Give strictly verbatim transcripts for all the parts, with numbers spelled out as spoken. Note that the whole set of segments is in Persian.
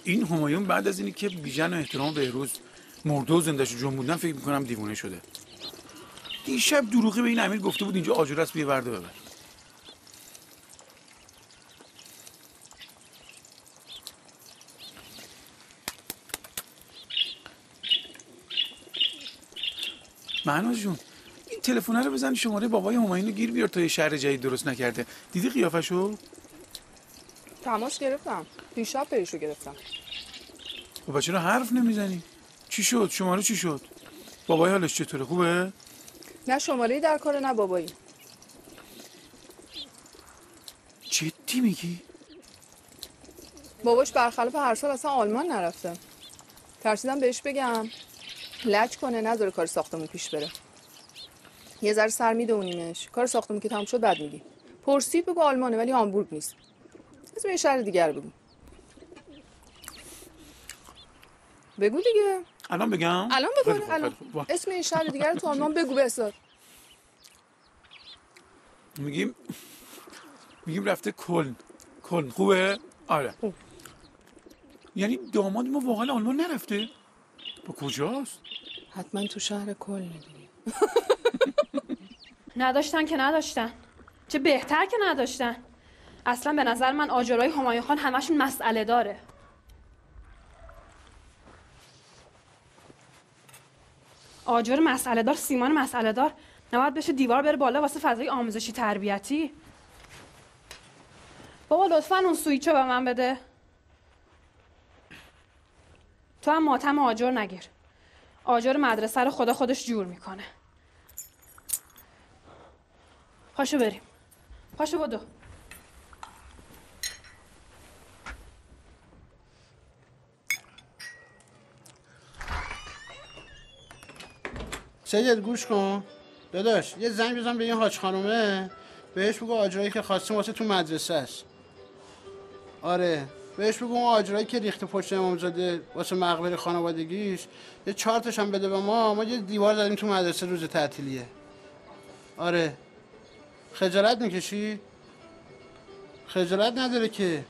این همایون بعد از اینی که بیژن و احترام بهروز مرده و زنده‌شو جنبوندن فکر میکنم دیوونه شده. دیشب دروغی به این امیر گفته بود اینجا آجر است، بیا ورده ببر. مهناز جون این تلفن رو بزن شماره بابای همایون رو گیر بیار تا یه شهر جدید درست نکرده. دیدی قیافشو؟ تماس گرفتم. دیشب پیشو گرفتم. خب چرا حرف نمیزنی؟ چی شد؟ شماره چی شد؟ بابای حالش چطوره؟ خوبه؟ نه شماره‌ای در کار نه بابایی. جدی میگی؟ باباش برخلاف هر سال اصلا آلمان نرفته. ترسیدم بهش بگم لج کنه نذاره کار ساختمون پیش بره. یه ذره سر میدونیمش. کار ساختمون که تموم شد بعد میگی. پرسید بگو آلمانه ولی هامبورگ نیست. اسم یه شهر دیگر بگو. بگو دیگه. الان بگم؟ الان بگو. الان اسم این شهر دیگر تو آلمان بگو بسار. میگیم میگیم رفته کلن. کلن خوبه؟ آره. خوب. یعنی داماد ما واقعا آلمان نرفته؟ با کجاست؟ حتما تو شهر کلن دیگه. نداشتن که نداشتن. چه بهتر که نداشتن. اصلا به نظر من آجرای همایون خان همشون مسئله داره. آجر مسئله دار، سیمان مسئله دار نباید بشه دیوار بره بالا واسه فضای آموزشی تربیتی. بابا لطفاً اون سویچو به من بده. تو هم ماتم آجر نگیر. آجر مدرسه رو خدا خودش جور میکنه. پاشو بریم. پاشو بدو. سید گوش کن داداش، یه زنگ بزن به این حاج خانومه، بهش بگو آجرایی که خواستیم واسه تو مدرسه است. آره بهش بگو اون آجرایی که ریخته پشت امامزاده واسه مقبره خانوادگیش یه چهار تاش هم بده به ما. ما یه دیوار زدیم تو مدرسه روز تعطیلیه. آره خجالت میکشی؟ خجالت نداره که.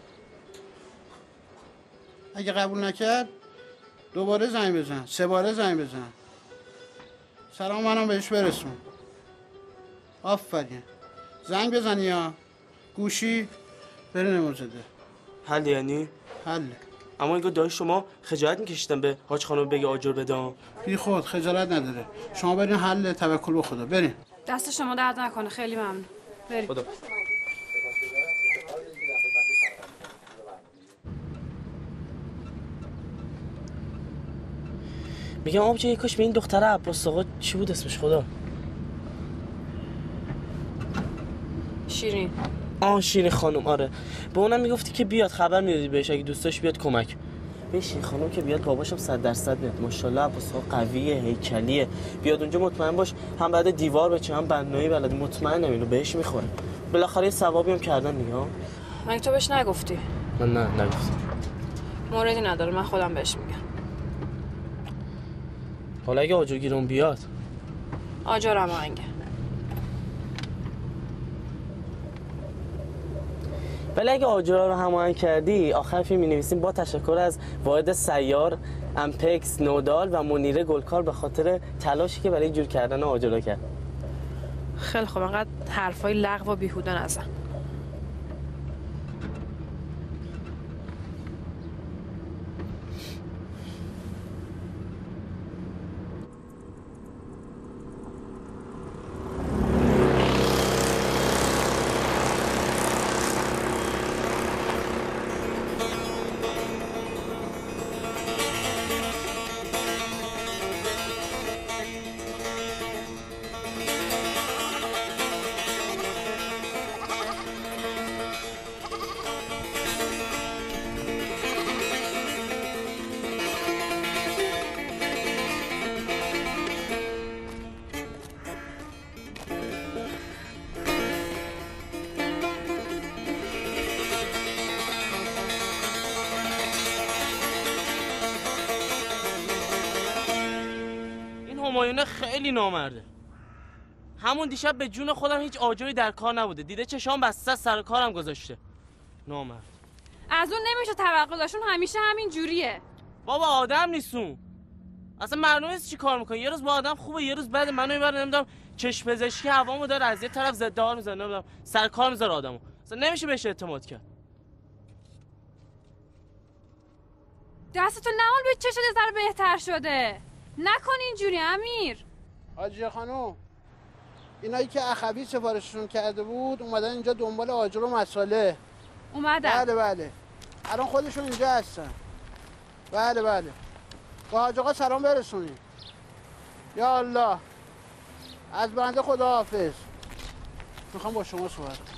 اگه قبول نکرد دوباره زنگ بزن، سه باره زنگ بزن. سلام منم بهش برسون. آفرین. زنگ بزنی یا گوشی بره نمازده. حل یعنی؟ حل. اما اینگاه داشت شما خجالت میکشیدن به حاج خانم بگه آجر بدم. بی خود خجالت نداره. شما برین حل، توکل به خدا. برین. دست شما درد نکنه. خیلی ممنون. بریم. خدا. میگم آبجه یک کاش به این دختره عباس آقا چی بود اسمش خدا؟ شیرین. آه شیرین خانم. آره به اونم میگفتی که بیاد، خبر میدادی بهش اگه دوستاش بیاد کمک. به شیرین خانم که بیاد باباشم صد درصد میاد. ماشاءالله عباس آقا قویه، هیکلیه. بیاد اونجا مطمئن باش هم بعد دیوار بچه هم بنایی بلد. مطمئنم اینو بهش میخوره. بالاخره یه ثوابی هم کردن دیگه. ها من تو بهش نگفتی؟ من نه نگفتم. موردی نداره، من خودم بهش میگم. حالا اگه آجرگیرون بیاد آجرم آهنگه. ولی اگه آجرها رو هماهنگ کردی آخر فیلم می‌نویسیم با تشکر از واحد سیار، امپکس، نودال و منیره گلکار به خاطر تلاشی که برای جور کردن آجرها کرد. خیلی خوب انقدر حرفای لغو و بیهوده نزن. همایون خیلی نامرده. همون دیشب به جون خودم هیچ آجری در کار نبوده. دیده چشام بسته از سر کارم گذاشته. نامرد. از اون نمیشه توقع داشتون، همیشه همین جوریه. بابا آدم نیستون. اصلا معلومه چی کار میکنه. یه روز با آدم خوبه، یه روز بده. منو میبره نمیدونم چشم پزشکی هوامو داره، از یه طرف ضد حال میزنه، نمیدونم سر کار میذاره آدمو. اصلا نمیشه بهش اعتماد کرد. دستتون نمال به چه شده؟ ذره بهتر شده. نکن اینجوری امیر. حاجی خانم، اینایی که اخوی سفارششون کرده بود اومدن اینجا دنبال آجر و مساله. اومدن؟ بله بله. الان خودشون اینجا هستن. بله بله. با حاج آقا سلام برسونید. یا الله. از بنده خدا حافظ. میخوام با شما صحبت کنم.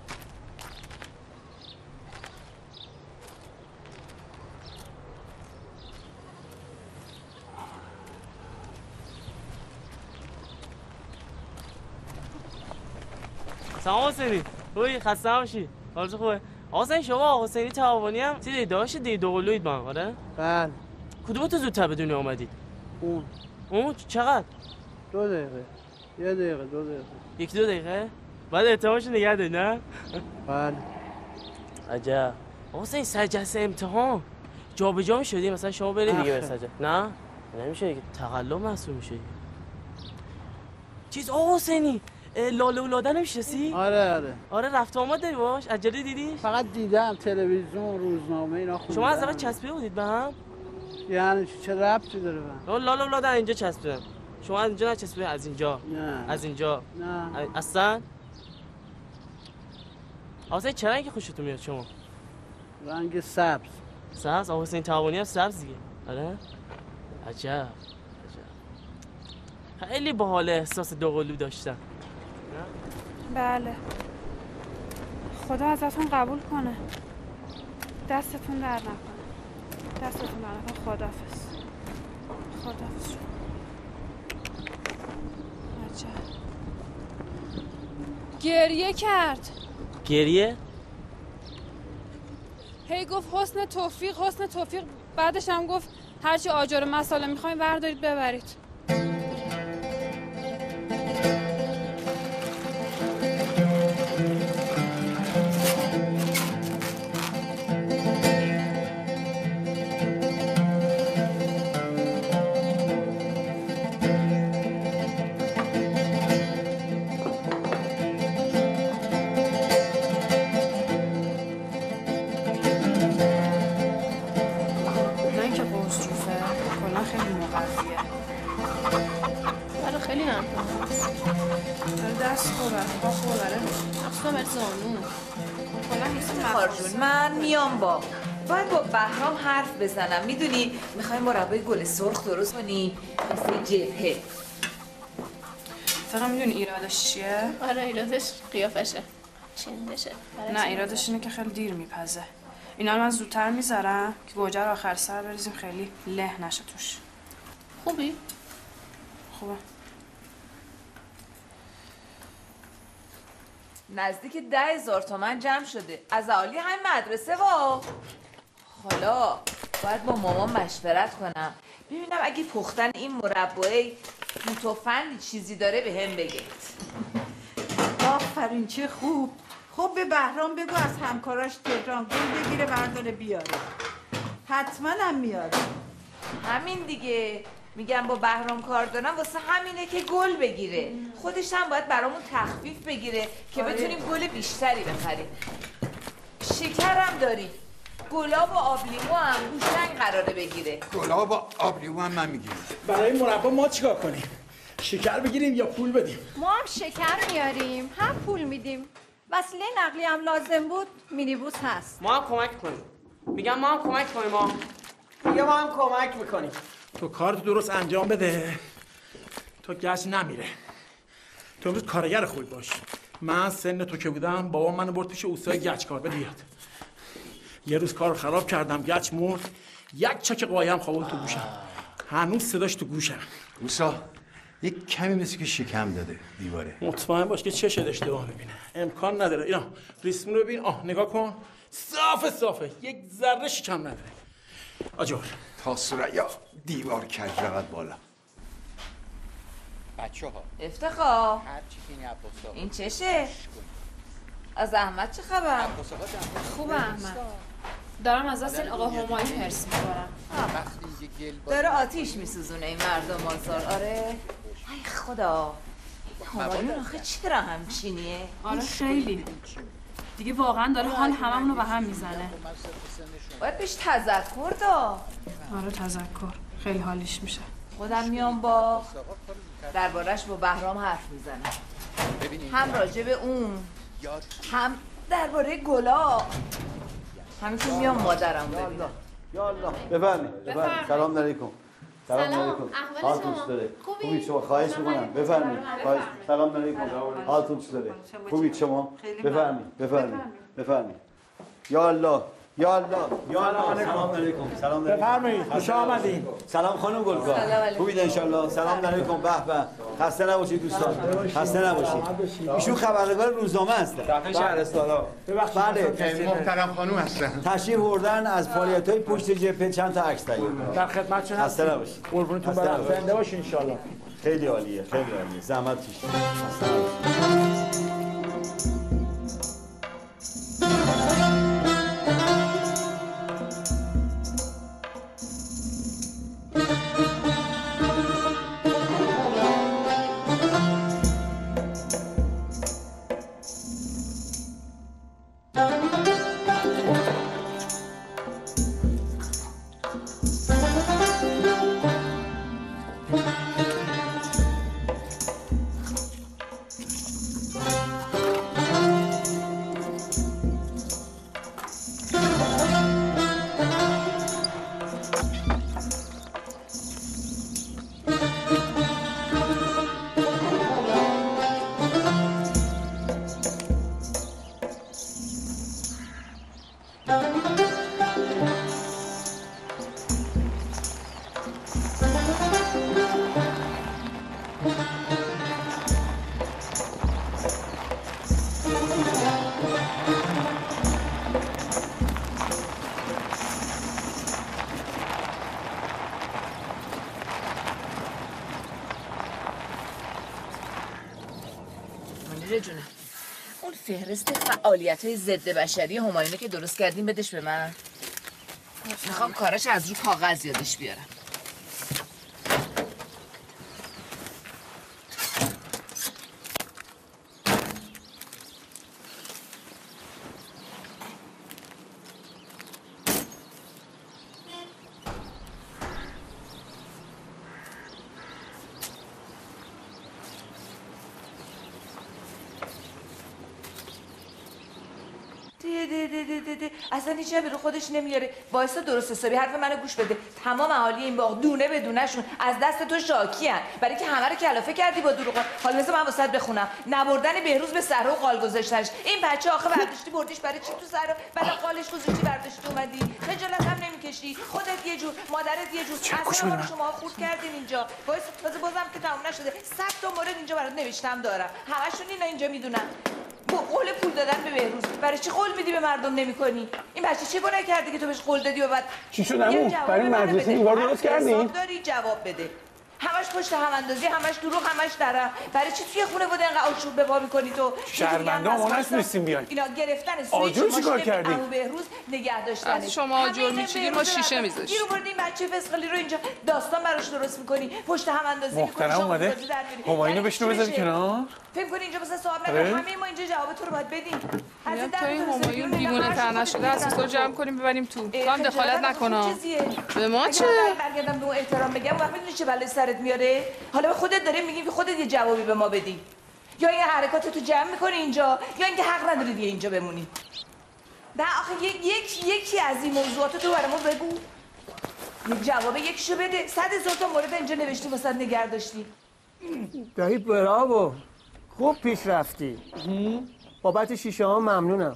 سلام حسینی. روی خسته نباشی. حالت خوبه؟ حسین شما حسینی تعاونی هم چیزی داشت دی دوقلوید من آره؟ بله. کدوم تو زودتر به دنیا اومدید؟ اون. اون چقدر؟ دو دقیقه. یه دقیقه دو دقیقه. یک دو دقیقه؟ بعد اعتمادش نگه داری نه؟ بله. عجب. حسین سرجسته امتحان جابجا می‌شدی مثلا شما برید دیگه مثلا نه؟ نمیشه دیگه تقلب محسوب میشه. چیز آقا حسینی لاله و لاده نمیشناسی؟ آره آره. آره رفت آمد داری باش؟ عجله دیدی؟ فقط دیدم تلویزیون روزنامه اینا خوندم. شما از اول چسبیده بودید به هم؟ یعنی چه ربطی داره به هم؟ لاله و لاده اینجا چسبیدن. شما از اینجا نچسبیده از اینجا؟ نه. از اینجا؟ نه. اصلا؟ حسین چه رنگی خوشتون میاد شما؟ رنگ سبز. سبز؟ آقا حسین تعاونی هم سبز دیگه. آره؟ عجب. عجب. خیلی باحال احساس دوقلو داشتم. بله. خدا ازتون قبول کنه. دستتون در نکنه. دستتون در نکنه. خداحافظ. خداحافظ. عجب. گریه کرد. گریه؟ هی گفت حسن توفیق حسن توفیق، بعدش هم گفت هرچی آجر مساله میخواین بردارید ببرید. من میام با باید با بهرام حرف بزنم. میدونی میخوایم مربای گل سرخ درست کنی مثل جبهه. فقط میدونی ایرادش چیه؟ آره ایرادش قیافشه چندشه. نه ایرادش اینه که خیلی دیر میپزه. اینا رو من زودتر میذارم که گوجه رو آخر سر بریزیم خیلی له نشه توش. خوبی؟ خوبه. نزدیک ده هزار تومن جمع شده از اهالی همین مدرسه وا. حالا باید با مامان مشورت کنم ببینم اگه پختن این مربای متفندی چیزی داره به هم بگید. آفرین چه خوب. خب به بهرام بگو از همکاراش تهران گل بگیره برداره بیاره. حتما هم میاره. همین دیگه میگم با بهرام کار دارم واسه همینه که گل بگیره. خودش هم باید برامون تخفیف بگیره که بتونیم گل بیشتری بخریم. شکرم داریم. گلاب و آبلیمو هم گوشنگ قراره بگیره. گلاب و آبلیمو هم من میگیرم. برای مربا ما چیکار کنیم؟ شکر بگیریم یا پول بدیم؟ ما هم شکر میاریم هم پول میدیم. وسیله نقلی هم لازم بود مینیبوس هست. ما هم کمک کنیم. میگم ما هم کمک کنیم. ما میگم ما هم کمک میکنیم. تو کارتو درست انجام بده تو گچ نمیره. تو امروز کارگر خوبی باش. من سن تو که بودم بابا منو برد پیش اوستای گچ کار بده بیاد. یه روز کار خراب کردم گچ مرد یک چک قایم خوابون تو گوشم. هنوز صداش تو گوشم. موسا یک کمی مثل که شکم داده دیواره. مطمئن باش که چشت اشتباه میبینه. امکان نداره. اینا ریسمون رو ببین. آه نگاه کن صافه صافه یک ذره شکم نداره. آجور تا سریا دیوار کج رود بالا. بچه ها افتخار هر چی که این عباس آقا این چشه؟ از احمد چه خبر؟ عباس آقا خوبه احمد. دارم از دست این آقا همایون هرس می‌خورم. داره آتیش میسوزونه این مردم آزار. آره ای خدا همایون آخه چرا همچینیه؟ آره خیلی دیگه واقعا داره حال هممون رو به هم میزنه. باید بهش تذکر دا. آره تذکر خیلی حالیش میشه. خودم میام با دربارش با بهرام حرف میزنم، هم راجع به اون هم درباره گلا، همین که میام مادرم ببینم. یا الله بفرمایید بفرمایید. سلام علیکم. سلام علیکم. حالتون چطوره؟ خوبید شما؟ خواهش می‌کنم بفرمایید. خواهش. سلام علیکم. حالتون چطوره؟ خوبید شما؟ بفرمایید بفرمایید بفرمایید. یا الله یا الله یا الله. سلام علیکم. سلام علیکم. بفرمایید. خوش آمدین. سلام خانم گلگاه. خوبید ان شاء الله. سلام علیکم. به به. خسته نباشید دوستان. خسته نباشید. ایشون خبرنگار روزنامه هستن. دفعه شهرستانا. ببخشید. بله. محترم خانم هستن. تشریف بردن از فعالیت‌های پشت جبهه چند تا عکس تهیه کردن. در خدمتتون هستم. خسته نباشید. قربونتون برم. زنده باشین ان شاء الله. خیلی عالیه. خیلی عالیه. زحمت کشیدید. خسته نباشید. جونم اون فهرست فعالیت‌های ضد بشری همایونو که درست کردیم بدش به من. میخوام کاراش از رو کاغذ یادش بیارم. اصلا هیچ به رو خودش نمیاره. وایسا درست حسابی حرف منو گوش بده. تمام اهالی این باغ دونه به دونه‌شون از دست تو شاکیان، برای که همه رو کلافه کردی با دروغ. حالا مثلا من واسط بخونم. نبردن بهروز به صحرا و قال گذاشتنش. این بچه آخه برداشتی بردیش برای چی تو صحرا؟ بعد قالش گذاشتی برداشتی اومدی. خجالت هم نمیکشی. خودت یه جور، مادرت یه جور. اصلا ما شما خورد کردین اینجا. وایسا تازه بازم که تموم نشده. صد تا مورد اینجا برات نوشتم دارم. همشون اینا اینجا میدونن. با قول پول دادن به بهروز. برای چی قول میدی به مردم نمیکنی؟ این بچه چه گناه کرده که تو بهش قول دادی و بعد چی شد عمو؟ برای مدرسه دیوار درست کردی؟ حساب داری جواب بده. همش پشت هم اندازی، همش دروغ، همش درم. برای چی توی خونه بود اینقدر آشوب به پا می‌کنی تو؟ شهروندا ما نتونستیم بیایم. اینا گرفتن آجر چیکار کردی؟ عمو بهروز نگه داشتن. شما آجر می‌چیدین ما شیشه می‌ذاشتیم. گیر بردین بچه فسقلی رو اینجا داستان براش درست می‌کنی. پشت هم اندازی می‌کنی. محترم اومده. همایونو بشنو بذار کنار. فکر کنی اینجا مثلا صاحب نگه همه ما اینجا جواب تو رو باید بدیم. از این تا این همایون دیوونه تر نشده اساسا جمع کنیم ببریم تو. تو هم دخالت نکنم. به ما چه؟ برگردم به اون احترام بگم وقت میدونی چه بلایی سرت میاره؟ حالا به خودت داریم میگیم که خودت یه جوابی به ما بدی. یا این حرکات تو جمع میکنی اینجا یا اینکه حق نداری دیگه اینجا بمونی. نه آخه یک یکی از این موضوعات تو برام بگو. یک جواب یکیشو بده. صد هزار تا مورد اینجا نوشتی واسه نگه داشتی. دایی براو. خوب پیش رفتی. بابت شیشه ها ممنونم.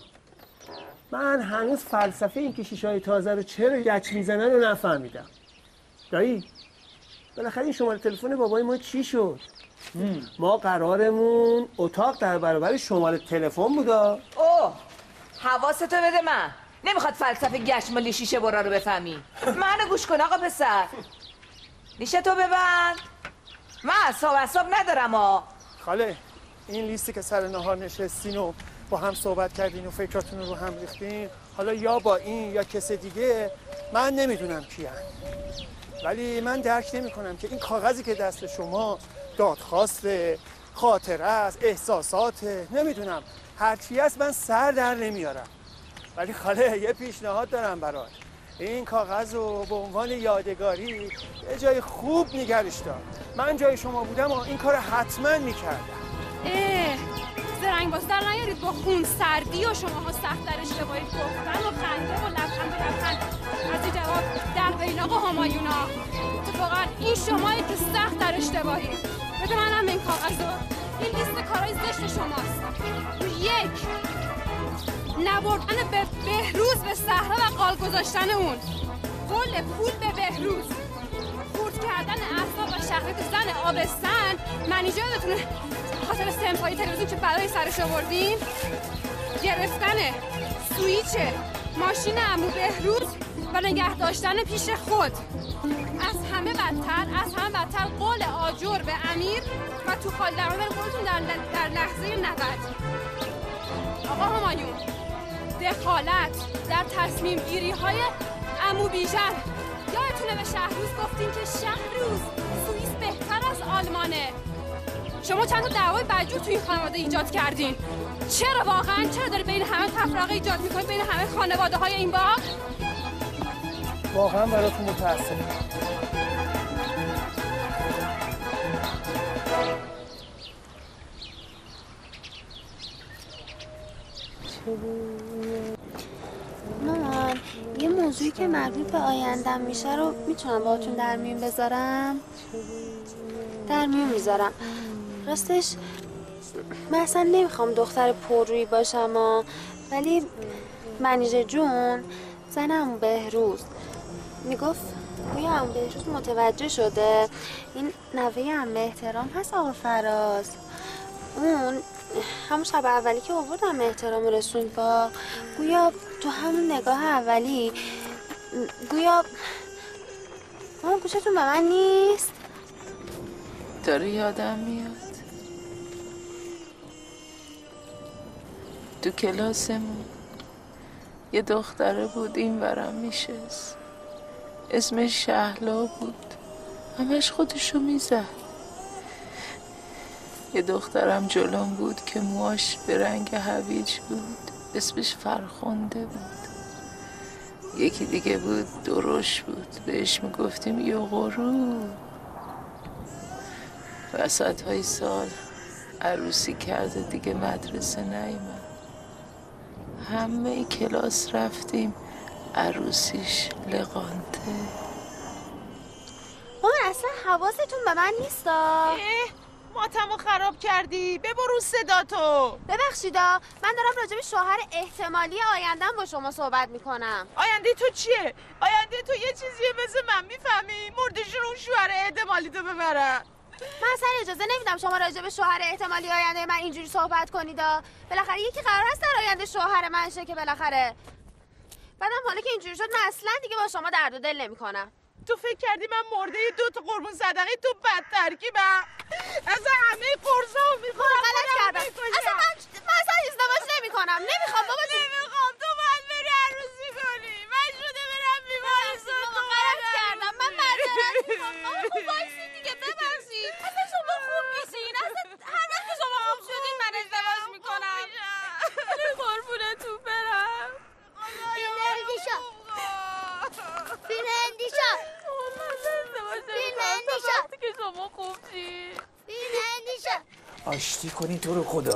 من هنوز فلسفه این که شیشه های تازه رو چرا گچ میزنن رو نفهمیدم. دایی بالاخره این شماره تلفن بابای ما چی شد؟ ما قرارمون اتاق در برابر شماره تلفن بودا. اوه حواستو بده من. نمیخواد فلسفه گچ مالی شیشه برا رو بفهمی. منو گوش کن آقا پسر. نیشه تو ببند. من اصاب اصاب ندارم ها. خاله این لیستی که سر نهار نشستین و با هم صحبت کردین و فکراتون رو هم ریختین، حالا یا با این یا کس دیگه، من نمیدونم کیه، ولی من درک نمی کنم که این کاغذی که دست شما دادخواسته، خاطره است، احساساته، نمیدونم هرچی است، من سر در نمیارم. ولی خاله یه پیشنهاد دارم برات، این کاغذ رو به عنوان یادگاری یه جای خوب نگرش دار. من جای شما بودم و این کار حتما میکردم. اه زرنگ باز در نیارید با خون سردی و شماها سخت در اشتباهی گفتن و خنده و لبخند و لبخند از این جواب در بین آقا همایونا. اتفاقا این شمایی که سخت در اشتباهی. بده منم این کاغذ رو. این لیست کارهای زشت شماست. یک، نبردن به بهروز به صحرا و قال گذاشتن اون، قول پول به بهروز، خورد کردن اعصاب و شهرت زن آبستن. منیجه یادتونه خاطر سمپایی تلویزیون چه بلایی سرش آوردیم؟ گرفتن سویچ ماشین عمو بهروز و نگه داشتن پیش خود. از همه بدتر از همه بدتر قول آجر به امیر و تو خال درآمدن قولتون در, در لحظه نود. آقا همایون، دخالت در تصمیم گیری های عمو بیژن. یادتونه به شهروز گفتین که شهروز سوئیس بهتر از آلمانه. شما چند تا دعوای بدجور توی این خانواده ایجاد کردین. چرا واقعا چرا داری بین همه تفرقه ایجاد میکنی، بین همه خانواده های این باغ؟ واقعا براتون متاسفم. مامان، یه موضوعی که مربوط به آیندم میشه رو میتونم باهاتون در میون بذارم؟ در میون میذارم. راستش من اصلا نمیخوام دختر پررویی باشم ها، ولی منیژه جون زن عمو بهروز میگفت گویا عمو بهروز متوجه شده این نوه عمه احترام هست آقا فراز. اون همون شب اولی که آوردم احترام رسوند با گویا تو همون نگاه اولی گویا مامان گوشتون به من نیست؟ داره یادم میاد تو کلاسمون یه دختره بود این ورم میشست، اسمش شهلا بود، همش خودشو میزد. یه دخترم جلوم بود که موهاش به رنگ هویج بود، اسمش فرخنده بود. یکی دیگه بود درشت بود، بهش میگفتیم یوغورو. وسط های سال عروسی کرده دیگه مدرسه نیومد. همه کلاس رفتیم عروسیش لقانته. مامان اصلا حواستون به من نیستا؟ ماتمو خراب کردی، ببرو صداتو. ببخشیدا، من دارم راجع به شوهر احتمالی آیندم با شما صحبت میکنم. آینده تو چیه؟ آینده تو یه چیزیه مثل من، میفهمی؟ مردشون اون شوهر احتمالی تو ببرن. من اصلا اجازه نمیدم شما راجع به شوهر احتمالی آینده من اینجوری صحبت کنیدا. بالاخره یکی قرار است در آینده شوهر من شه که بالاخره. بعدم حالا که اینجوری شد من اصلا دیگه با شما درد و دل نمیکنم. تو فکر کردی من مرده دو تا قربون صدقه تو بد ترکیبم؟ اصلا همه قرصا میخورم. غلط کردم. اصلا من من اصلا ازدواج نمیکنم. نمیخوام بابا جون. نمیخوام تو باید بری عروسی کنی. من شده برم بیمارستان. بابا غلط کردم. من معذرت میخوام. بابا خوب وایسید دیگه، ببخشید. اصلا شما خوب نیستین. اصلا هر وقت که شما خوب شدین من ازدواج میکنم. قربونتون برم. بی‌اندیشا. بی‌اندیشا. بی‌اندیشا. که شما خوب شید. بی‌اندیشا. آشتی کنی تو رو خدا.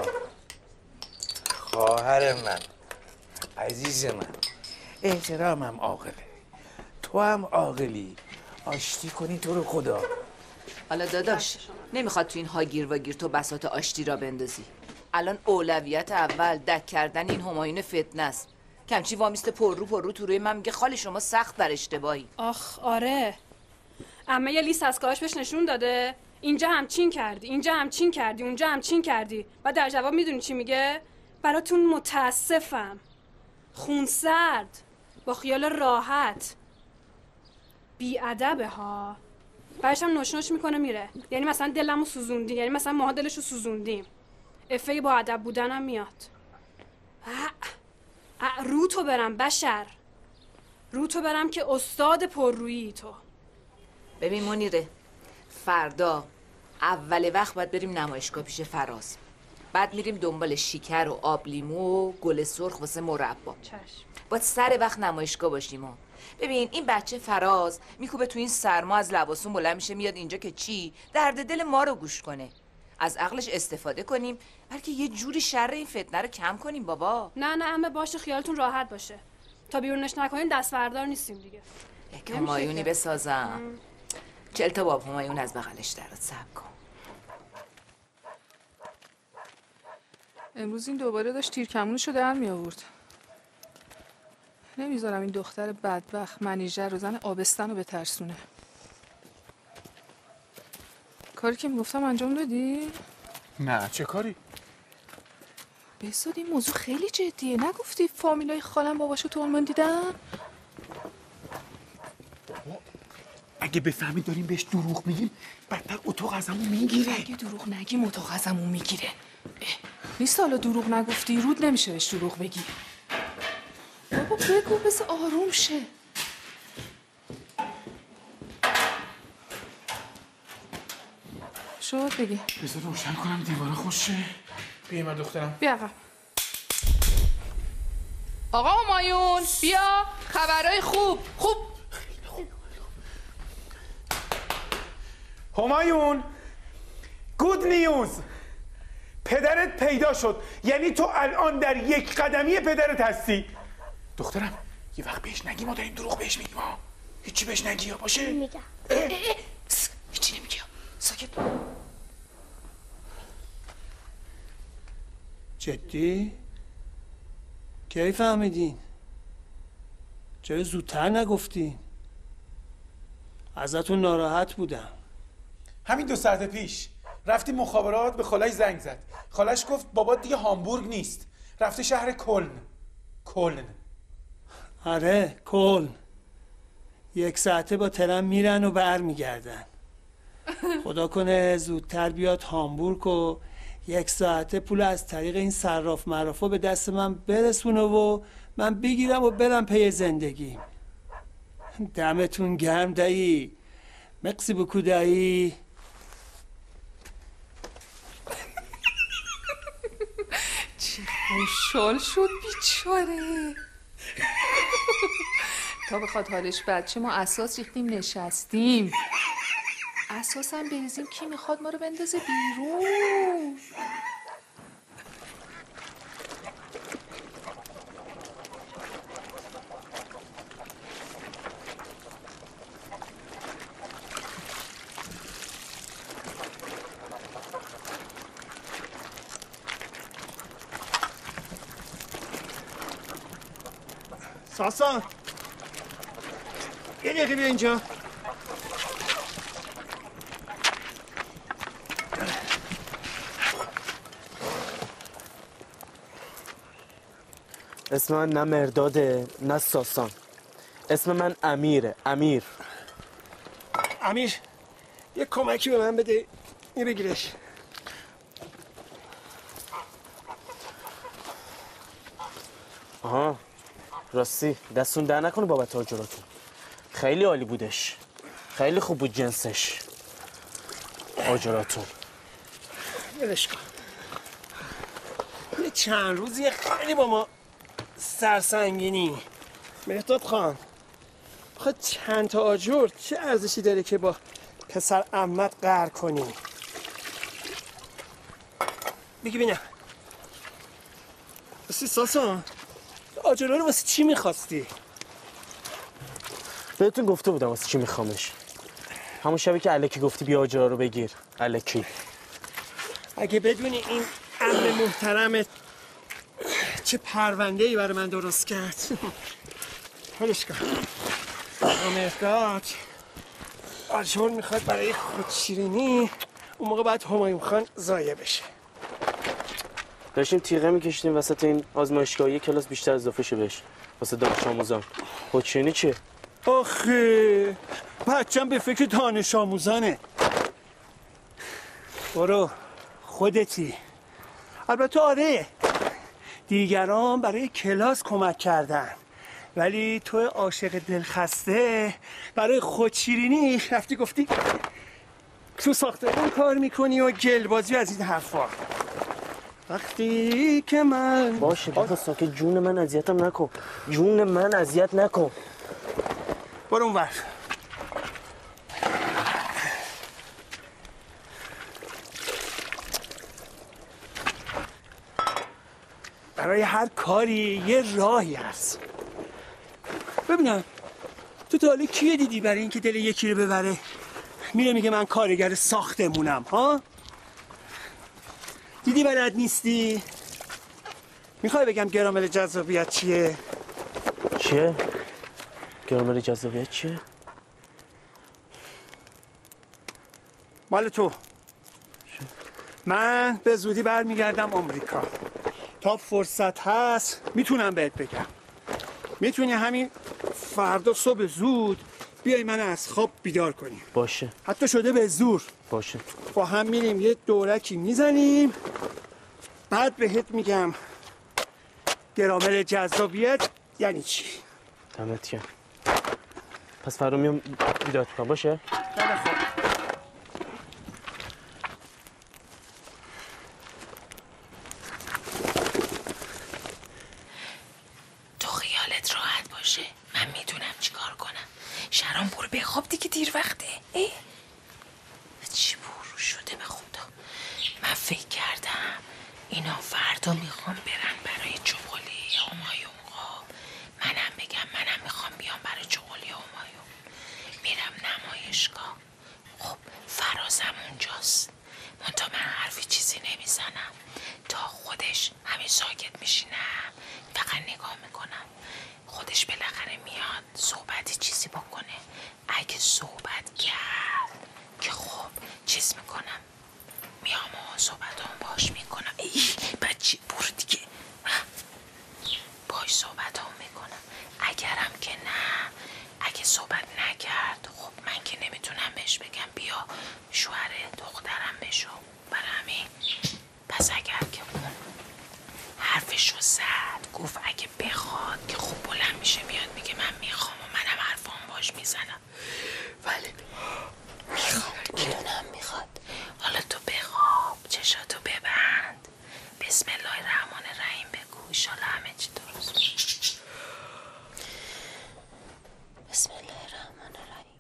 خواهر من، عزیز من، احترامم عاقله، تو هم عاقلی. آشتی کنی تو رو خدا. حالا داداش نمیخواد تو این هاگیر واگیر تو بساط آشتی را بندازی. الان اولویت اول دک کردن این همایون فتنه است. کمچی وامیسته پر رو پر رو تو روی من میگه خاله شما سخت بر اشتباهی. آخ آره، اما یه لیست از کاراش بهش نشون داده، اینجا همچین کردی، اینجا همچین کردی، اونجا همچین کردی. و در جواب میدونی چی میگه؟ براتون متاسفم، خونسرد، با خیال راحت، بی ادبه ها. بعدش هم نوش نوش میکنه میره. یعنی مثلا دلمو سوزوندی، یعنی مثلا ماها دلشو سوزوندیم. افه با ادب بودنم میاد. رو تو برم بشر، رو تو برم که استاد پررویی تو. ببین منیره، فردا اول وقت باید بریم نمایشگاه پیش فراز، بعد میریم دنبال شکر و آب لیمو و گل سرخ واسه مربا. چشم. باید سر وقت نمایشگاه باشیم ها. ببین این بچه فراز میکوبه تو این سرما از لباسون بلند میشه میاد اینجا که چی؟ درد دل ما رو گوش کنه. از عقلش استفاده کنیم بلکه یه جوری شر این فتنه رو کم کنیم بابا. نه نه عمه باشه، خیالتون راحت باشه. تا بیرونش نکنین دست بردار نیستیم دیگه. یک همایونی بسازم. چل تا باب همایون از بغلش درات صبر کن. امروز این دوباره داشت تیرکمونشو در می آورد. نمیذارم این دختر بدبخت منیژه رو زن آبستن رو بترسونه. کاری که میگفتم انجام دادی؟ نه چه کاری؟ بساد این موضوع خیلی جدیه. نگفتی فامیلای خالم باباشو تو آلمان دیدن؟ اگه بفهمید داریم بهش دروغ میگیم بدتر اتاق ازمون میگیره. اگه دروغ نگیم اتاق ازمون میگیره. نیست حالا دروغ نگفتی رود نمیشه بهش دروغ بگی. بابا بگو بس آروم شه. شد بگی. بذار روشن کنم دیواره خوشه. بیا من دخترم. بیا آقا. آقا همایون بیا خبرای خوب خوب. همایون گود نیوز، پدرت پیدا شد. یعنی تو الان در یک قدمی پدرت هستی. دخترم یه وقت بهش نگی ما داریم دروغ بهش میگیم ها. هیچی بهش نگی ها باشه؟ میگم. هیچی نمیگی ها. ساکت. جدی؟ کی فهمیدین؟ چرا زودتر نگفتین؟ ازتون ناراحت بودم. همین دو ساعت پیش رفتی مخابرات به خالش زنگ زد. خالش گفت بابات دیگه هامبورگ نیست، رفته شهر کلن. کلن. آره کلن. یک ساعته با ترن میرن و بر میگردن. خدا کنه زودتر بیاد هامبورگ و یک ساعته پول از طریق این صراف معرفا به دست من برسونه و من بگیرم و برم پی زندگی. دمتون گرم دایی. مقسی بکو دایی. چه خوشحال شد بیچاره. تا بخواد حالش بد چه ما اساس ریختیم نشستیم. اساس هم بریزیم کی میخواد ما رو بندازه بیرون. ساسان یه دقیقه بیا اینجا. اسم من نه مرداده نه ساسان. اسم من امیره. امیر. امیر یه کمکی به من بده. این بگیرش. آها راستی دستون در نکنه بابت آجراتون. خیلی عالی بودش. خیلی خوب بود جنسش آجراتون. ولش کن. یه چند روزی خیلی با ما سرسنگینی. مهداد خان بخواد چند تا آجر چه ارزشی داره که با پسر عمت قهر کنی؟ بگی بینم راستی ساسان آجرها رو واسه چی میخواستی؟ بهتون گفته بودم واسه چی میخوامش. همون شبی که الکی گفتی بیا آجرها رو بگیر. الکی. اگه بدونی این عمه محترمت چه پرونده‌ای برای من درست کرد. حالش کن. مهداد آجر میخواد برای خودشیرینی، اون موقع باید همایون خان ضایع بشه. داشتیم تیغه میکشیدیم وسط این آزمایشگاه یه کلاس بیشتر اضافه شه بهش واسه دانش آموزان. خودشیرینی چیه؟ آخه بچم به فکر دانش آموزانه. برو خودتی. البته آره دیگران برای کلاس کمک کردن، ولی تو عاشق دلخسته برای خودشیرینی رفتی گفتی تو ساختمون کار میکنی و گلبازی از این حرفا. وقتی که من باشه بابا ساکت، جون من اذیتم نکن، جون من اذیت نکن. برو اونور. برای هر کاری یه راهی هست. ببینم تو تا حالا کیه دیدی برای اینکه دل یکی رو ببره میره میگه من کارگر ساختمونم؟ ها دیدی بلد نیستی؟ میخوای بگم گرامر جذابیت چیه؟ چیه؟ گرامر جذابیت چیه؟ مال تو. من به زودی برمیگردم آمریکا. تا فرصت هست میتونم بهت بگم، میتونی همین فردا صبح زود بیای من از خواب بیدار کنی. باشه. حتی شده به زور. باشه. با هم میریم یه دورکی میزنیم، بعد بهت میگم گرامر جذابیت یعنی چی. دمت گرم. پس فردا میام بیدارت کنم. باشه؟ خیلی خوب. تو خیالت راحت باشه، من میدونم چی کار کنم. شرام برو بخواب دیگه، دیر وقته. ای چی برو شده به خدا. من فکر کردم اینا فردا میخوام برن برای چغلی همایون. منم بگم منم میخوام بیام برای چغلی همایون. میرم نمایشگاه. خب فرازم اونجاست، منتها من حرفی چیزی نمیزنم تا خودش همین ساکت میشینم فقط نگاه میکنم. خودش بالاخره میاد صحبتی چیزی بکنه. اگه صحبت کرد که خب چیز میکنم، میام و صحبت هم باش میکنم. ای بچه برو دیگه، باش صحبت هم میکنم. اگرم که نه، اگه صحبت نکرد خب من که نمیتونم بهش بگم بیا شوهر دخترم بشو. برای همین پس اگر که اون حرفشو زد گفت اگه بخواد که خب بلند میشه میاد میگه من میخوام و منم حرفام باش میزنم. ولی میخوام میدونم میخواد. حالا تو بخواب، چشاتو ببند، بسم الله الرحمن الرحیم بگو، ایشالا همه چی درست میشه. بسم الله الرحمن الرحیم.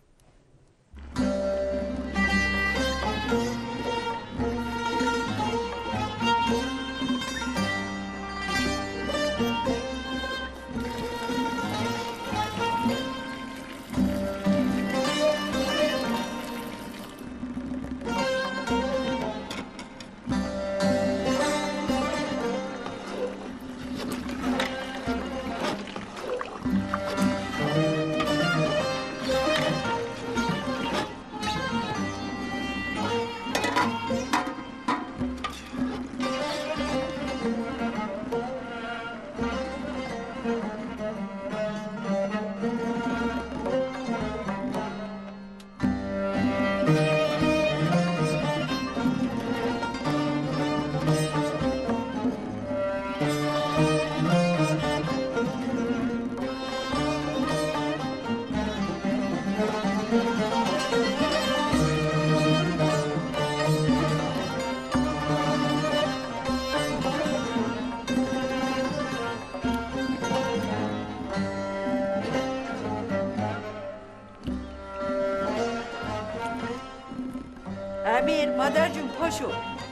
امیر مادر جون پاشو.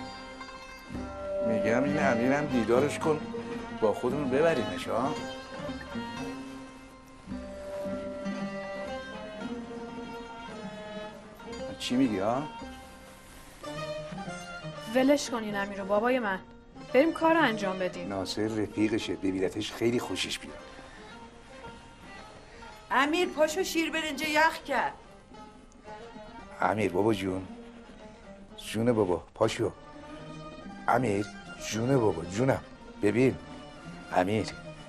میگم این امیرم دیدارش کن با خودمون ببریمش. ها چی میگی؟ ها ولش کنین امیر رو بابای من، بریم کار رو انجام بدیم. ناصر رفیقشه، ببینتش خیلی خوشش بیاد. امیر پاشو، شیر برنج یخ کرد. امیر بابا جون، جون بابا پاشو. امیر جون بابا جونم. ببین امیر،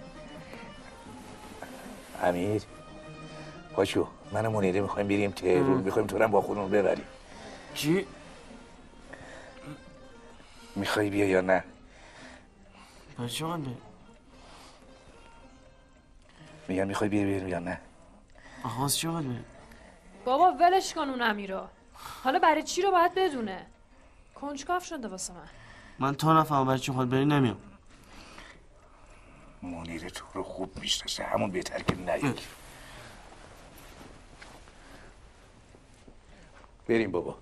امیر پاشو، من و منیره میخوایم بریم تهران، میخوایم تو رو با خودمون ببریم. چی؟ میخوای بیا یا نه؟ بچه من میگم میخوای بیا بریم یا نه؟ آغاز چه حاله؟ بابا ولش کن اون امیرو. حالا برای چی رو باید بدونه؟ کنجکاو شده واسه من. من تا نفهمم برای چی خواهد بری نمیام. منیر تو رو خوب میشناسه، همون بهتر که نیایی. بریم بابا.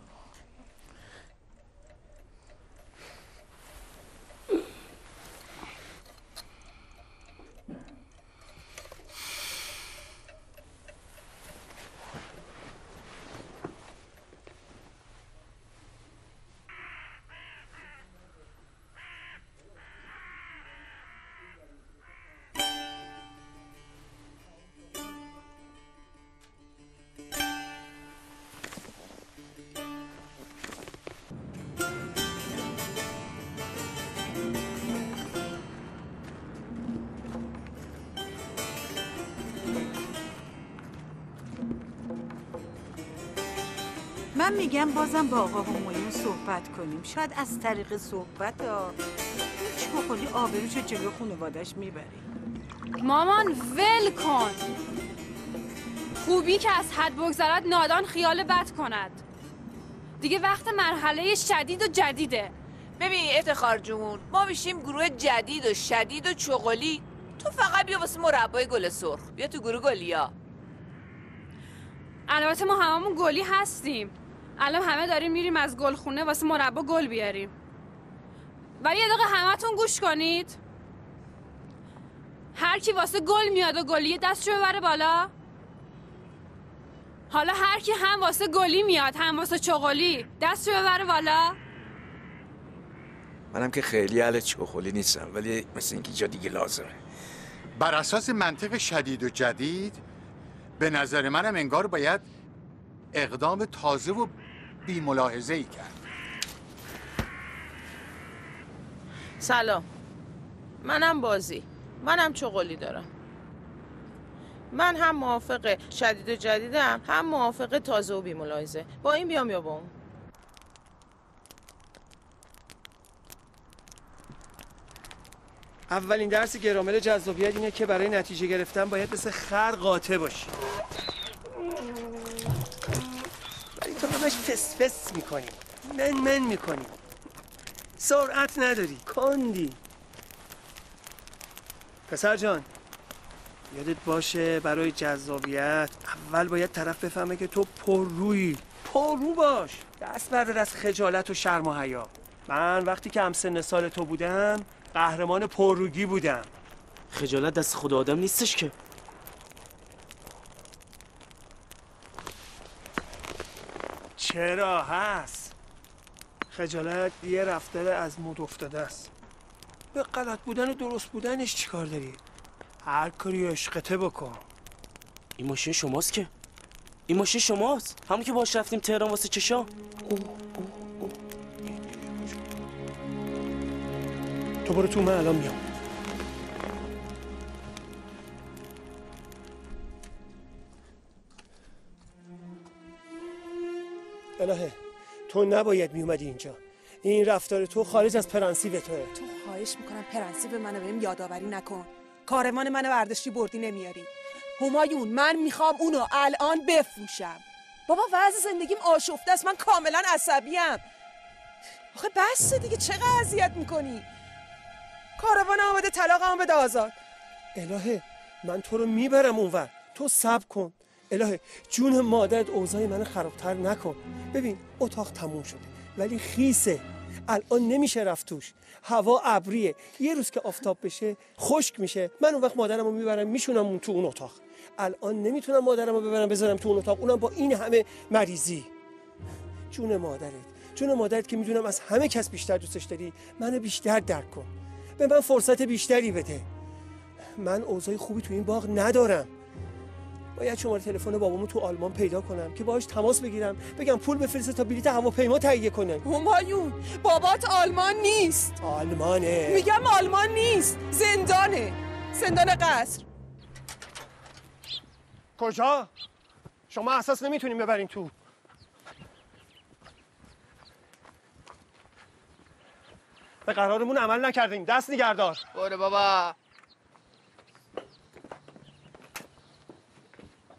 من میگم بازم با آقا همایون صحبت کنیم. شاید از طریق صحبت ها چوخولی آبروشو جلو خانوادش میبری. مامان ول کن. خوبی که از حد بگذرد نادان خیال بد کند. دیگه وقت مرحله شدید و جدیده. ببین افتخار جون، ما میشیم گروه جدید و شدید و چغلی. تو فقط بیا واسه مربای گل سرخ. بیا تو گروه گلیا. البته ما هممون گلی هستیم. الان همه داریم میریم از گلخونه واسه مربا گل بیاریم. ولی یه دقیقه همتون گوش کنید. هر کی واسه گل میاد و گلیه دستشو ببره بالا. حالا هر کی هم واسه گلی میاد هم واسه چغلی دستشو ببره بالا. منم که خیلی اهل چغلی نیستم، ولی مثل اینکه جا دیگه لازمه. بر اساس منطق شدید و جدید به نظر منم انگار باید اقدام تازه و بی ملاحظه ای کرد. سلام، منم بازی، منم چغلی دارم. من هم موافق شدید و جدیدم، هم موافق تازه و بی ملاحظه. با این بیام یا با اون؟ اولین درس گرامر جذابیت اینه که برای نتیجه گرفتن باید مثل خر قاطع باشی. ولی تو همش فس فس میکنی، من من میکنی، سرعت نداری، کندی. پسر جان یادت باشه برای جذابیت اول باید طرف بفهمه که تو پررویی. پررو باش، دست بردار از خجالت و شرم و حیا. من وقتی که همسن سال تو بودم قهرمان پرروگی بودم. خجالت دست خود آدم نیستش که. چرا هست؟ خجالت یه رفتار از مود افتاده است. به غلط بودن و درست بودنش چیکار داری؟ هر کاری عشقته بکن. این ماشین شماست که؟ این ماشین شماست؟ همون که باش رفتیم تهران واسه چشام. تو برو تو، من الان میام. الهه تو نباید میومدی اینجا. این رفتار تو خارج از پرنسیپ توه. تو خواهش میکنم پرنسیپ منو بهم یادآوری نکن. کاروان منو برداشتی بردی نمیاری. همایون من میخوام اونو الان بفروشم. بابا وضع زندگیم آشفته است، من کاملا عصبیم. آخه بس دیگه، چقدر اذیت میکنی؟ کاروان آمده، طلاق بده آزاد. الهه من تو رو میبرم اونور، تو صبر کن. الهه جون مادرت اوضاع منو خرابتر نکن. ببین اتاق تموم شده ولی خیسه، الان نمیشه رفت توش. هوا ابریه، یه روز که آفتاب بشه خشک میشه. من اون وقت مادرمو میبرم میشونم اون تو اون اتاق. الان نمیتونم مادرمو ببرم بذارم تو اون اتاق، اونم با این همه مریضی. جون مادرت، جون مادرت که میدونم از همه کس بیشتر دوستش داری، منو بیشتر درک کن. به من فرصت بیشتری بده. من اوضاع خوبی تو این باغ ندارم. باید شماره تلفن بابامو تو آلمان پیدا کنم که باهاش تماس بگیرم، بگم پول بفرسته تا بلیط هواپیما تهیه کنه. همایون بابات آلمان نیست. آلمانه. میگم آلمان نیست، زندانه، زندان قصر. کجا؟ شما اساس نمیتونیم ببرین تو. به قرارمون عمل نکردیم، دست نگهدار. برو بابا.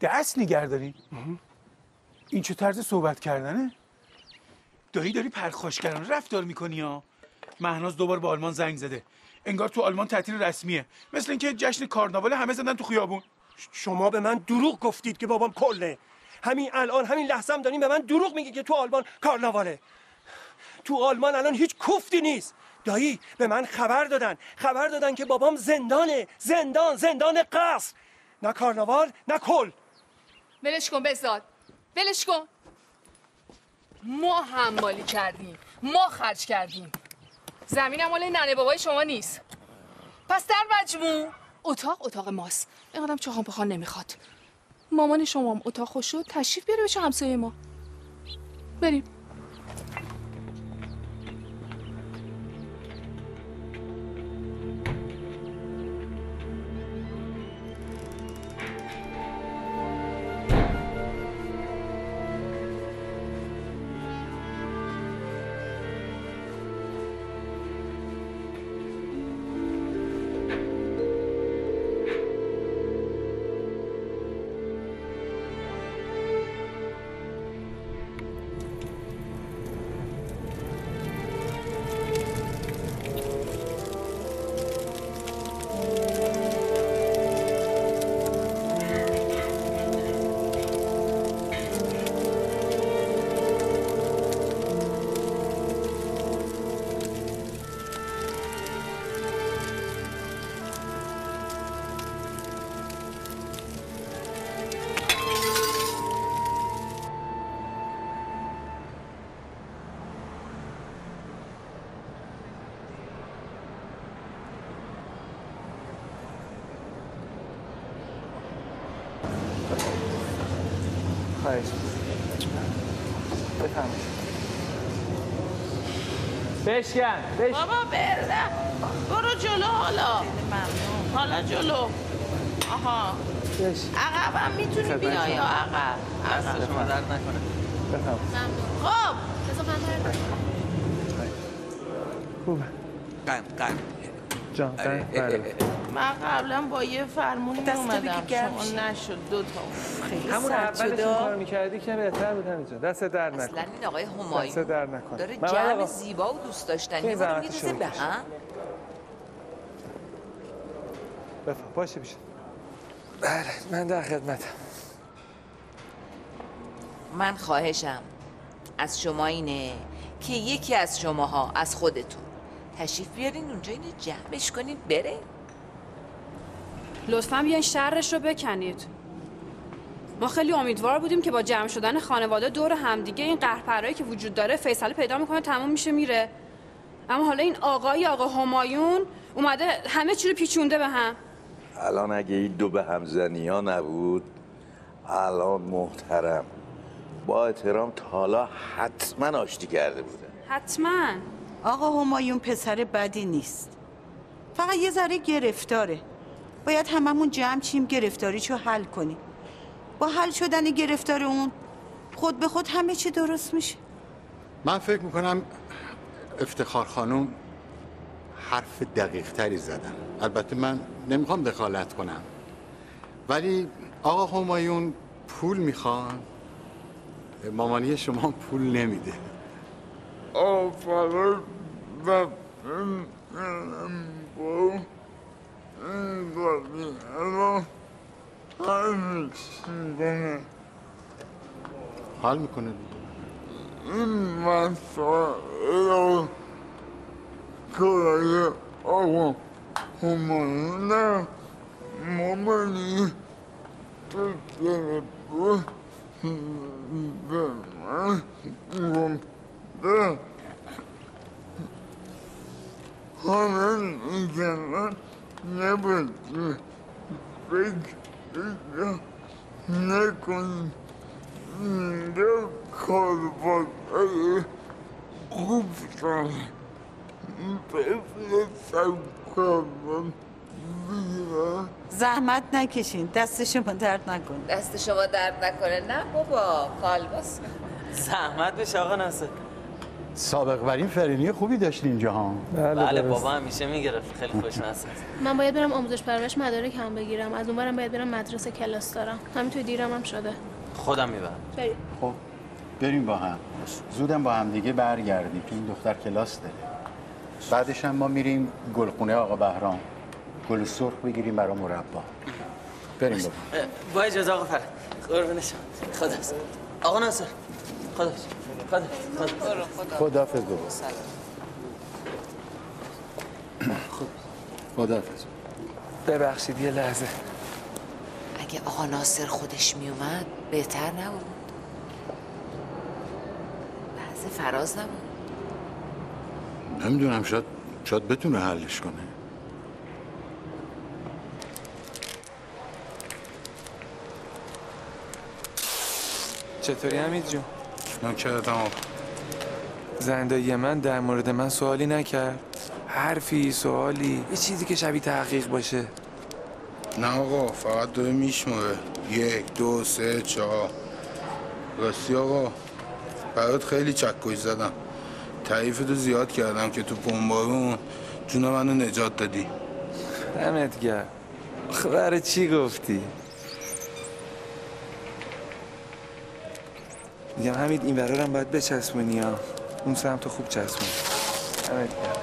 دست نگهداری؟ این چه طرز صحبت کردنه؟ دایی داری پرخاشگرانه رفتار میکنی ها. مهناز دوبار به آلمان زنگ زده، انگار تو آلمان تعطیل رسمیه، مثل اینکه جشن کارناوال همه زدن تو خیابون. شما به من دروغ گفتید که بابام کله. همین الان همین لحظه هم دارین به من دروغ میگی که تو آلمان کارناواله. تو آلمان الان هیچ کوفتی نیست. دایی به من خبر دادن خبر دادن که بابام زندانه، زندان زندان قصر، نه کارناوال نه کل. ولش کن بزاد، ولش کن. ما حمالی کردیم، ما خرج کردیم. زمینم مال ننه بابای شما نیست. پس در مجموع اتاق اتاق ماست. اینقدرم چاخان پاخان نمیخواد. مامان شما هم اتاق خوش شد، تشریف بیاره بشه همسایه ما. بریم. خواهش بفهم بشکن بش... بابا برده برو جلو حالا حالا جلو آها عقبم میتونی بیای یا عقب عقب شما درد نکنه بفهم خب بذار من خوبه قند قند جان قند من قبلا با یه فرمونی اومدم شما نشد دو تا خیلی همون اولش این کار میکردی که بهتر بود همینجا دست در نکن اصلا این آقای همایون دست در نکن داره جمع زیبا و دوست داشتنی ما رو میریزه به هم. بفهم باشه بیشه بله من در خدمتم. من خواهشم از شما اینه که یکی از شماها از خودتون تشریف بیارین اونجا اینو جمعش کنید بره. لطفاً بیاین شرش رو بکنید. ما خیلی امیدوار بودیم که با جمع شدن خانواده دور همدیگه این قهرپرایی که وجود داره فیصله پیدا میکنه تموم میشه میره. اما حالا این آقای آقا همایون اومده همه چی رو پیچونده به هم. الان اگه این دو به همزنی ها نبود الان محترم با احترام تالا حتما آشتی کرده بوده. حتما. آقا همایون پسر بدی نیست، فقط یه ذره گرفتاره. باید هممون جمع چیم گرفتاریشو حل کنیم. با حل شدن گرفتار اون خود به خود همه چی درست میشه. من فکر میکنم افتخار خانم حرف دقیق تری زدن. البته من نمیخوام دخالت کنم ولی آقا همایون پول میخوان، مامانی شما پول نمیده. آفرین با حال میکنه این مسائل رو که آقا همایون مامانی تو تلفن به من گفته حالا میگم نباید فکر نکنی اینجا کاربارهای خوب داره بفرستم کاربار بیرم. زحمت نکشین، دست شما درد نکنه. دست شما درد نکنه. نه بابا کالباس زحمت بشه آقا ناصر. سابق برین فرینی خوبی داشتی اینجا ها. بله بابا همیشه میگرفت، خیلی خوشمزه. من باید برم آموزش پرورش مدارک هم بگیرم، از اونورم باید برم مدرسه کلاس دارم، همین توی دیرم هم شده. خودم میبرم. بریم. خب بریم با هم، زودم با هم دیگه برگردیم که این دختر کلاس داره. بعدش هم ما میریم گلخونه آقا بهرام، گل سرخ بگیریم برای مربا. بریم بابا. با اجازه آقا فرد. قربونش. خدا آقا ناصر. خدا خدا خدا خداحافظ بابا. خداحافظ. ببخشید یه لحظه. اگه آقا ناصر خودش میومد بهتر نبود. بحث فراز نبود. نمیدونم، شاید شاید بتونه حلش کنه. چطوری حمید جون؟ نکردم آقا. زندایی من در مورد من سوالی نکرد؟ حرفی، سوالی، یه چیزی که شبیه تحقیق باشه؟ نه آقا، فقط داره میشماره. یک دو سه چهار. راستی آقا، برات خیلی چکش زدم. تعریفتو زیاد کردم که تو بمبارون جون منو نجات دادی. دمت گرم. آخه برای چی گفتی؟ میگم حمید این ورارم باید بچسبونی ها، اون سمت خوب چسبون. دمت گرم.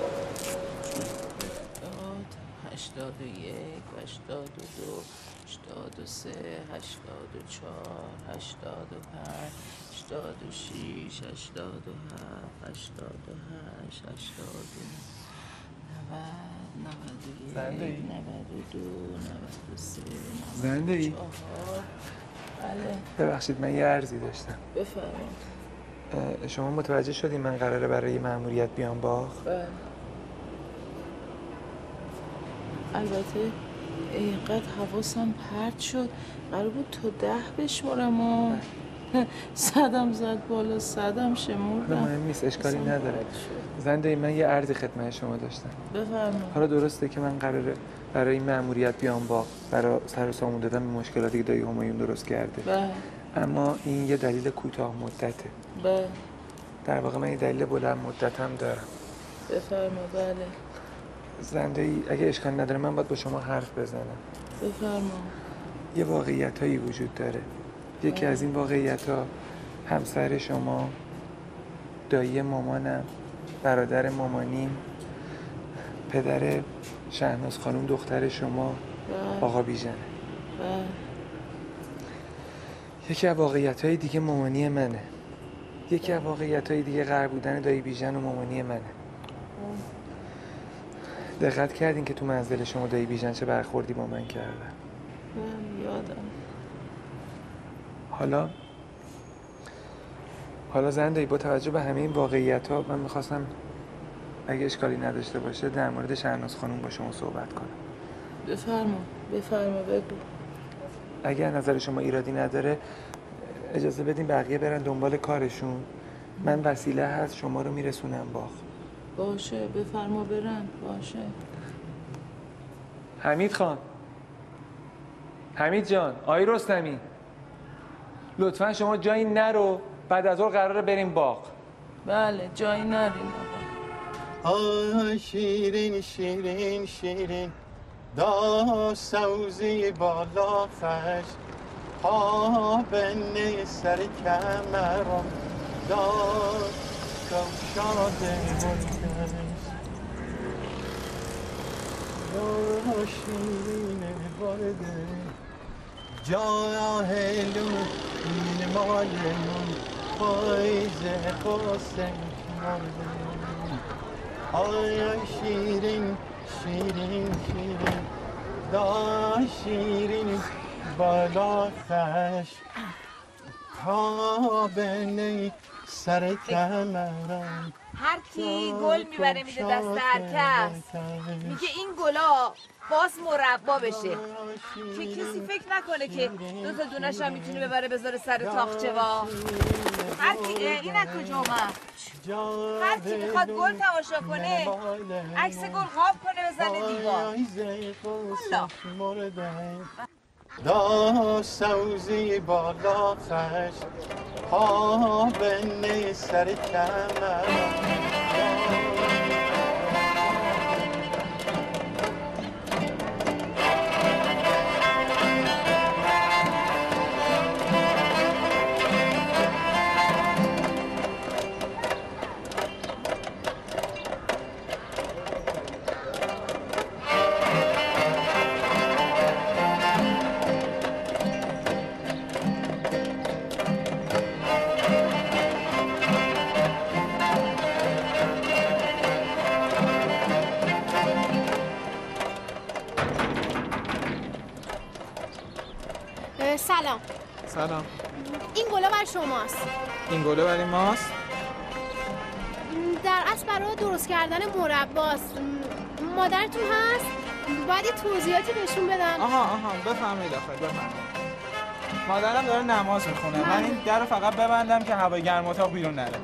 هشتاد و یک، هشتاد و دو، هشتاد و سه، هشتاد و چهار، هشتاد و پنج، هشتاد و شیش، هشتاد و هفت، هشتاد و هشت، هشتاد و نود، نود و یک، نود و دو، نود و سه، زنده ای؟ بله. ببخشید من یه عرضی داشتم. بفرمایید. شما متوجه شدین من قراره برای مأموریت بیام باغ؟ بله. البته اینقدر حواسم پرت شد، قرار بود تا ده بشمارم و صدم زد بالا، صدم شمردم. مهم نیست، اشکالی نداره. زنده من یه عرضی خدمت شما داشتم. بفرمایید. حالا درسته که من قراره برای این مأموریت بیام باغ، برای سر و سامون دادن به مشکلاتی که دایی همایون درست کرده. بله. اما این یه دلیل کوتاه مدته. بله. در واقع من یه دلیل بلند مدت هم دارم. بفرمایید. بله. زنده ای اگه اشکال نداره من باید با شما حرف بزنم. بفرمایید. یه واقعیت هایی وجود داره. یکی از این واقعیت ها همسر شما، دایی مامانم، برادر مامانیم، پدر شهناز خانم دختر شما، آقا بیژنه. یکی از واقعیت های دیگه مامانی منه. یکی از واقعیت های دیگه غرب بودن دایی بیژن و مامانی منه. دقت کردین که تو منزل شما دایی بیژن چه برخوردی با من کردن؟ من یادم. حالا حالا زندایی با توجه به همه این واقعیت ها من میخواستم اگه اشکالی نداشته باشه در مورد شهناز خانم با شما صحبت کنم. بفرما بفرما بگو. اگر نظر شما ایرادی نداره اجازه بدین بقیه برن دنبال کارشون، من وسیله هست شما رو میرسونم باغ. باشه بفرما برن. باشه. حمید خان، حمید جان، آقای رستمی، لطفا شما جایی نرو، بعد از اون قراره بریم باغ. بله جایی نریم آه شیرین شیرین شیرین دا سوزی بالا خش ها بنه سر کمرم دا گوشاده بلکش دا شیرین برده جاهلون این مالمون پایز قاسم مرده آیا شیرین شیرین شیرین دا شیرین بالا خش کابنه سر کمرم هر کی گل میبره میده دست هر کس، میگه این گلا باز مربا بشه که کسی فکر نکنه که دو تا دونش هم میتونه ببره بذاره سر تاقچه وا. هر کی این از کجا اومد؟ هر کی میخواد گل تماشا کنه عکس گل خواب کنه بزنه دیوار. دا سوزی بالا خشت پا بنه سر کمر سلام. سلام. این گلا برای شماست. این گلا برای ماست؟ در اصل برای درست کردن مرباست. مادرتون هست؟ باید یه توضیحاتی بهشون بدم. آها آها بفهمید آخه بفهمید. مادرم داره نماز میخونه. من این در رو فقط ببندم که هوای گرم اتاق بیرون نره.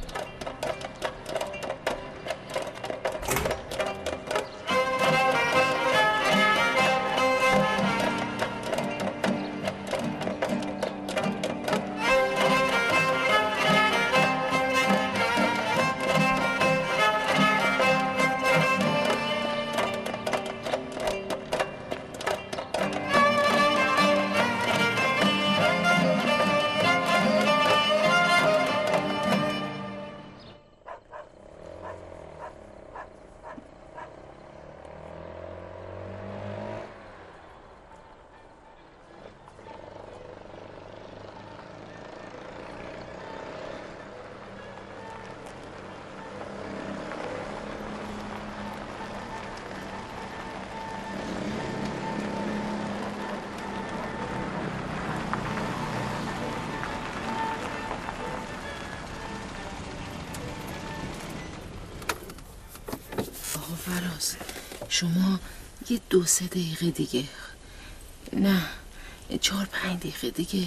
فراز شما یه دو سه دقیقه دیگه نه چهار پنج دقیقه دیگه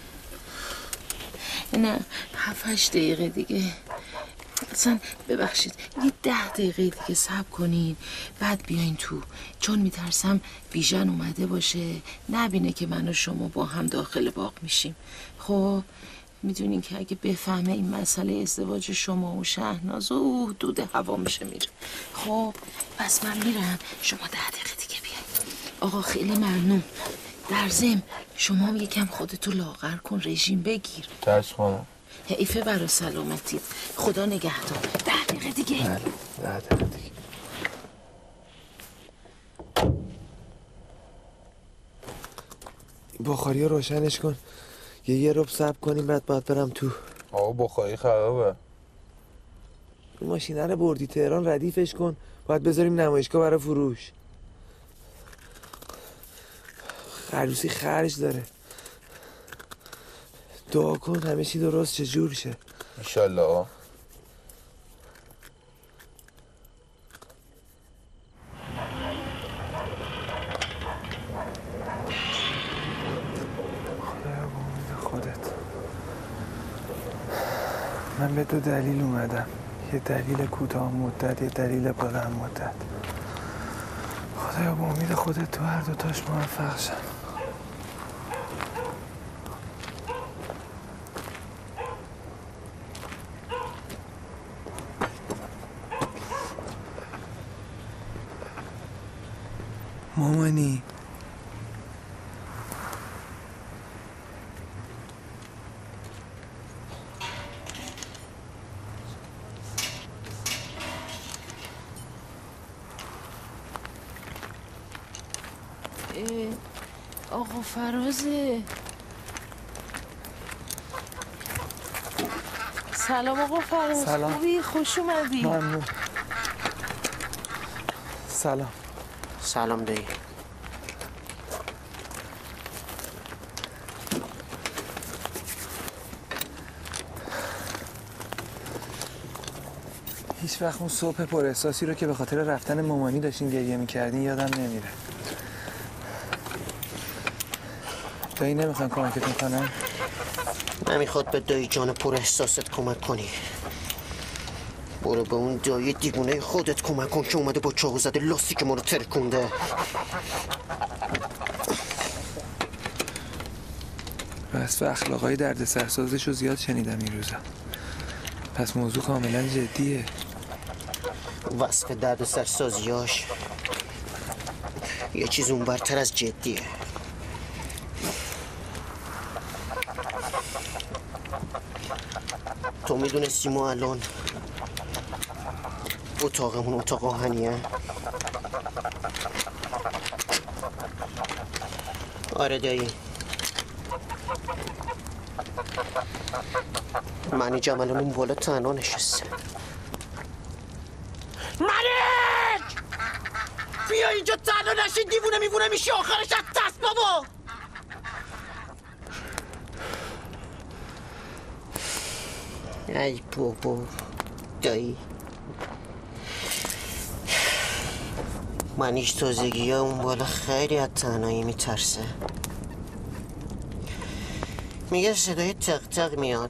نه هفت هشت دقیقه دیگه اصلا ببخشید یه ده دقیقه دیگه صبر کنین بعد بیاین تو چون میترسم بیژن اومده باشه نبینه که من و شما با هم داخل باغ میشیم. خب میدونین که اگه بفهمه این مسئله ازدواج شما و شهناز و دود هوا میشه میره. خب پس من میرم شما ده دقیقه دیگه بیاین. آقا خیلی ممنون. در ضمن شما هم یکم خودتو لاغر کن رژیم بگیر. چشم خانم. حیفه برای سلامتی. خدا نگهدار. ده دقیقه دیگه. بله ده دقیقه دیگه. بخاری رو روشنش کن. یه یه رب صبر کنیم بعد باید برم تو. آقا بخاری خرابه. این ماشینه رو بردی تهران ردیفش کن. باید بذاریم نمایشگاه برای فروش. خروسی خرج داره. دعا کن همه چی درست چه جور شه. انشالله. من به دو دلیل اومدم. یه دلیل کوتاه مدت، یه دلیل بلند مدت. خدایا با امید خودت تو هر دوتاش موفق شم. مامانی آقا فرازه. سلام آقا فراز. سلام. خوبی؟ خوش اومدی. ممنون. سلام. سلام دی. هیچ وقت اون صبح پر احساسی رو که به خاطر رفتن مامانی داشتین گریه میکردین یادم نمیره. دایی نمیخوان کمکتون کنن؟ نمیخواد به دایی جان پر احساست کمک کنی. برو به اون دایی دیوونه خودت کمک کن که اومده با چاقو زده لاستیک ما رو ترکونده. وصف اخلاقای درد سرسازش رو زیاد شنیدم این روزا. پس موضوع کاملا جدیه. وصف درد سرسازیاش یه چیز اونورتر از جدیه. تو میدونستی ما الان اتاقمون اتاق آهنیه؟ آره دایی. معنی جمالمون اون بالا تنها نشسته. ملک! بیا اینجا تنها نشین، دیوونه میوونه میشی آخرش از دست بابا. ای بابا دایی، منیش تازگی ها اون بالا خیلی از تنهایی میترسه. میگه صدای تق تق میاد.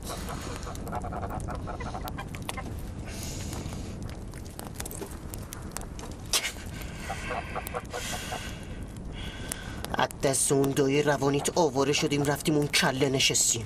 از دست اون دایی روانیت آواره شدیم رفتیم اون کله نشستیم.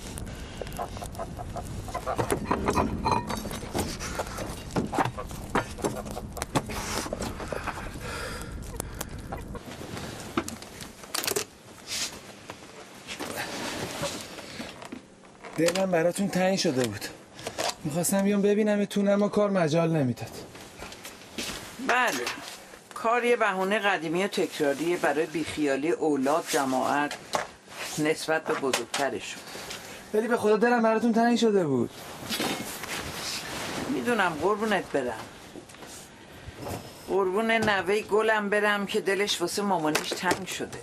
دلم براتون تنگ شده بود. میخواستم بیام ببینمتون اما کار مجال نمیداد. بله، کار یه بهونه قدیمی و تکراریه برای بیخیالی اولاد جماعت نسبت به بزرگترشون. ولی به خدا دلم براتون تنگ شده بود. میدونم قربونت برم. قربون نوه گلم برم که دلش واسه مامانیش تنگ شده.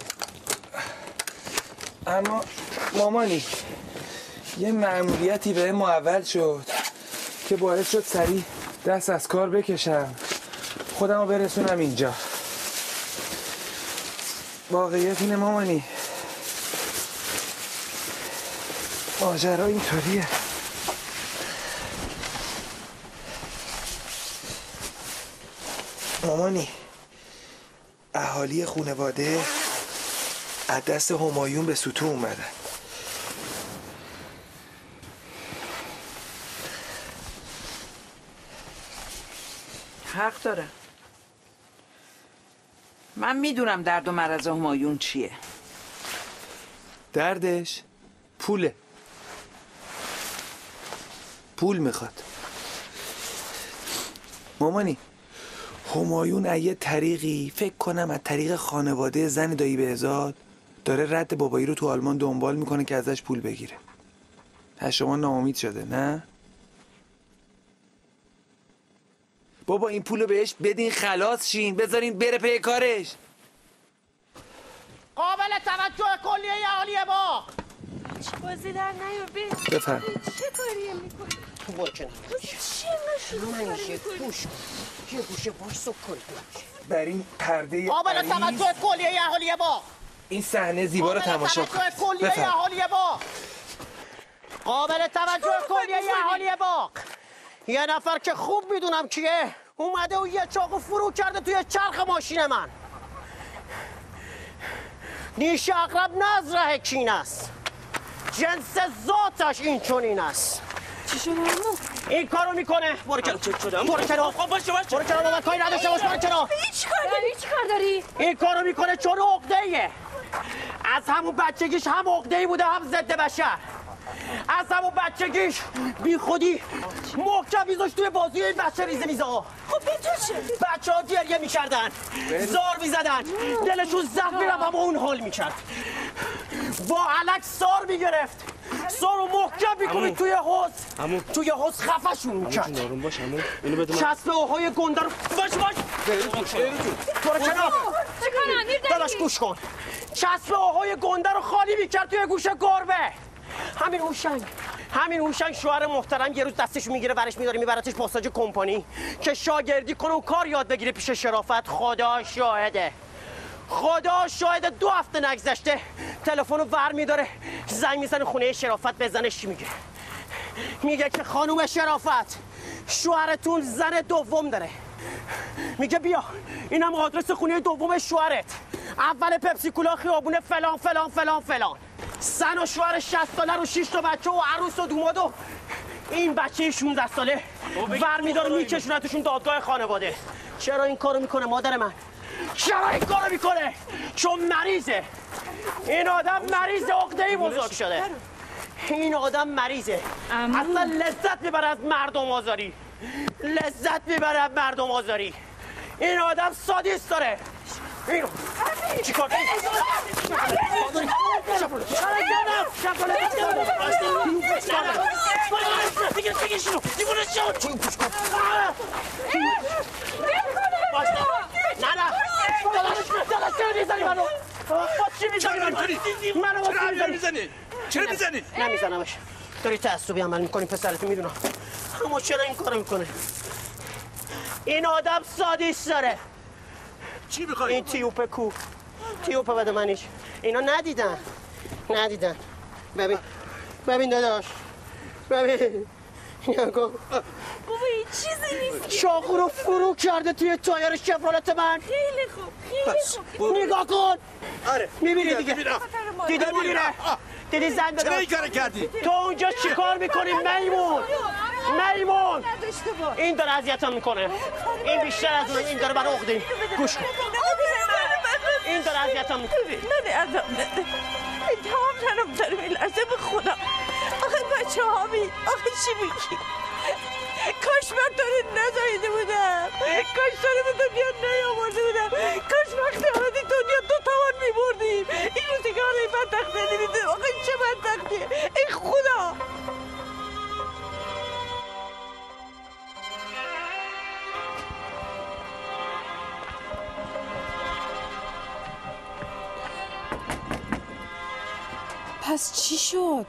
اما مامانی یه مأموریتی به محول شد که باعث شد سریع دست از کار بکشم خودم رو برسونم اینجا. واقعیت اینه مامانی، ماجرا اینطوریه. مامانی اهالی خانواده از دست همایون به ستون اومدن. حق داره. من میدونم درد و مرض همایون چیه. دردش پوله. پول میخواد. مامانی همایون از یه طریقی فکر کنم از طریق خانواده زن دایی بهزاد داره رد بابایی رو تو آلمان دنبال میکنه که ازش پول بگیره. از شما ناامید شده نه؟ بابا این پولو بهش بدین خلاص شین، بذارین بره پی کارش. قابل توجه کلیه اهالی باغ. بازی در نیار به. بفهم. چه کاریه میکنی؟ تو برو کنار. چی نشون من کاری یه میکنی؟ گوش یه گوشه باش و کل بر این پرده قابل عریض توجه کلیه اهالی باغ. این صحنه زیبا رو تماشا کن. قابل توجه کلیه بفهم. اهالی باغ. قابل توجه کلیه اهالی باغ. یه نفر که خوب میدونم کیه اومده و یه چاقو فرو کرده توی چرخ ماشین من. نیش اقرب نزره کین است. جنس ذاتش این چنین است. چی شده اما؟ این کارو میکنه. برو کنار. چه شدم؟ برو کنار. خب باشه باشه. برو کنار بابا کاری نداشته باش. برو کنار. هیچ کار داری؟ هیچ کار داری؟ این کارو میکنه چون عقده‌ایه. از همون بچگیش هم عقده‌ای بوده هم ضد بشر. از همون بچگیش بی خودی محکم میذاشت توی بازی این بچه ریزه میزه ها. خب به تو چه؟ بچه ها گریه میکردن، زار میزدن، دلشون زخمی رو هم اون حال میکرد. با علک سار میگرفت، سار رو محکم میکنید توی حوض، توی حوض خفشون میکرد. نارون باش همون اینو بده من. چسب اوهای گنده رو باش باش برو کنار. چیکار امیر داری؟ داداش گوش کن. چسب اوهای گنده رو خالی میکرد توی گوشه گربه. همین هوشنگ همین هوشنگ شوهر محترم یه روز دستش میگیره برش میداره میبرتش پاساژ کمپانی که شاگردی کنه و کار یاد بگیره پیش شرافت. خدا شاهده خدا شاهده دو هفته نگذشته تلفن رو ور میداره زنگ میزنه خونه شرافت. بزنش چی میگه؟ میگه که خانوم شرافت شوهرتون زن دوم داره. میگه بیا اینم آدرس خونه دوم شوهرت، اول پپسی کولا خیابونه فلان فلان فلان فلان. زن و شوهر شصت ساله رو شش تا بچه و عروس و دوماد و این بچه شانزده ساله ور میداره میکشونتشون دادگاه خانواده. چرا این کارو میکنه مادر من؟ چرا این کارو میکنه؟ چون مریضه. این آدم مریض عقده‌ای بزرگ شده. این آدم مریضه. اصلا لذت میبره از مردم آزاری. لذت میبره از مردم آزاری. این آدم سادیست داره. اینو چی کار کنی؟ نه نه چرا میزنی منو؟ چی میزنی منو؟ چرا میزنی؟ چرا میزنی؟ نمیزنمش. داری تعصبی عمل میکنی پسرتو میدونم. اما چرا این کارو میکنه؟ این آدم سادیست داره. چی میخوای؟ این تیوپ کو تیوپ بده منیش. اینا ندیدن ندیدن. ببین ببین داداش ببین نگاه کن. بابا این چیزی نیست. چاقو رو فرو کرده توی تایر شفرالت من. خیلی خوب خیلی خوب. نگاه کن. آره میبینی دیگه. دیدی میبینه. دیدی زن بده. چرا این کار کردی؟ تو اونجا چی کار میکنی میمون؟ میمون این داره اذیتم میکنه. این بیشتر از من. این داره برای عقده. گوش کن. این داره اذیتم میکنه. نده ازم نده. تمام تنم داره میلرزه به خدا. آخه بچه هامی آخه چی میگی؟ کاش من داره نزایده بودم. کاش داره به دنیا نیاورده بودم. کاش وقتی آمدی دنیا دو توان میبردیم. این روزی که حالا این بدبخت نمیدیده. آخه چه بدبختیه ای خدا. پس چی شد؟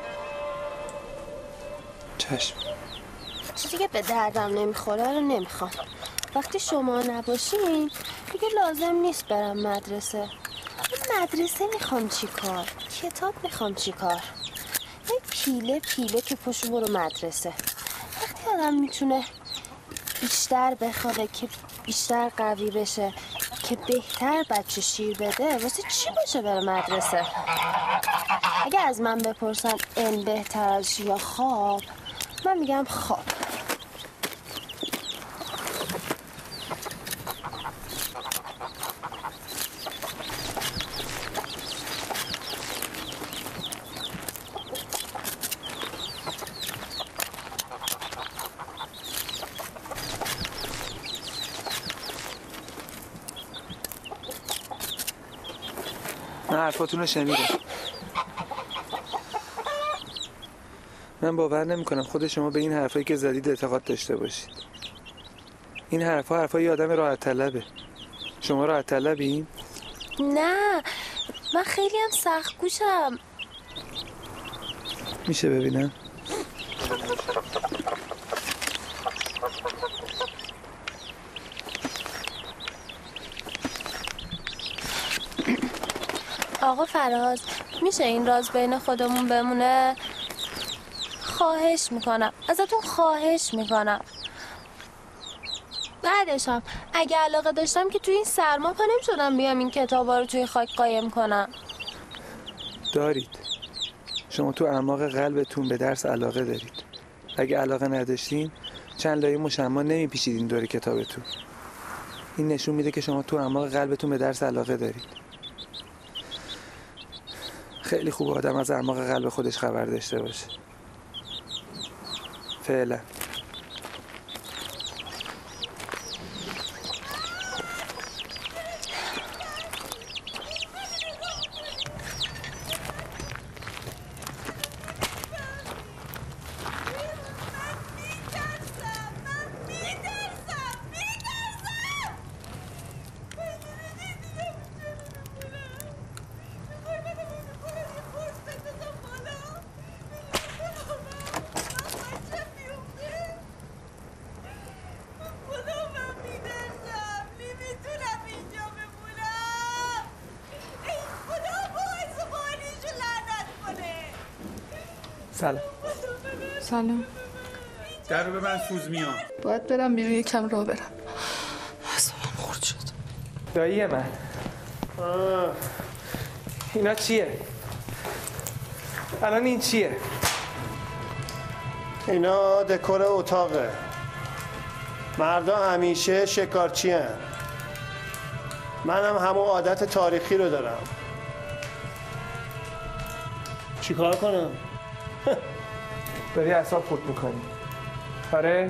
چشم. چیزی که به دردم نمیخوره رو نمیخوام. وقتی شما نباشین دیگه لازم نیست برم مدرسه. مدرسه میخوام چی کار؟ کتاب میخوام چی کار؟ یه پیله پیله که پشو برو مدرسه. وقتی آدم میتونه بیشتر بخوابه که بیشتر قوی بشه که بهتر بچه شیر بده، واسه چی باشه بره مدرسه؟ اگه از من بپرسن این بهتر از یا خواب، من میگم خواب. من حرفاتون رو شنیدم. من باور نمی کنم خود شما به این حرفایی که زدید اعتقاد داشته باشید. این حرفا حرفای آدم راحت طلبه. شما راحت طلبین؟ نه، من خیلی هم سخت گوشم. میشه ببینم؟ آقا فراز، میشه این راز بین خودمون بمونه؟ خواهش میکنم ازتون، خواهش میکنم. بعدشم اگه علاقه داشتم که توی این سرما پا نمیشدم بیام این کتابا رو توی خاک قایم کنم. دارید. شما تو اعماق قلبتون به درس علاقه دارید. اگه علاقه نداشتین چند لایه مشما نمیپیچیدین دور کتابتون. این نشون میده که شما تو اعماق قلبتون به درس علاقه دارید. خیلی خوب آدم از اعماق قلب خودش خبر داشته باشه. فعلا. سلام. سلام. در رو ببند سوز میان. باید برم بیرون یکم راه برم. حسابم خورد شد. دایی من. آه. اینا چیه؟ الان این چیه؟ اینا دکور اتاقه. مردا همیشه شکارچی هن. منم همون عادت تاریخی رو دارم. چیکار کنم؟ داری اعصاب خورد میکنی. آره؟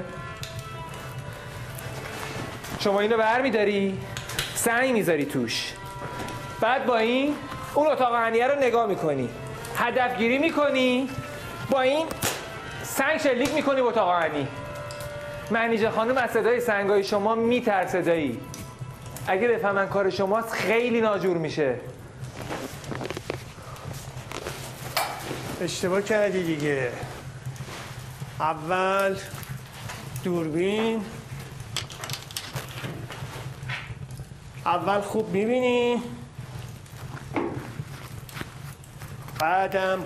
شما اینو بر میداری، سنگ میذاری توش، بعد با این اون اتاق هنیه رو نگاه میکنی، هدف گیری میکنی، با این سنگ شلیک میکنی به اتاق هنی. منیژه خانم از صدای سنگای شما میترسه دایی. اگه بفهمن کار شماست خیلی ناجور میشه. اشتباه کردی دیگه. اول دوربین، اول خوب میبینی، بعدم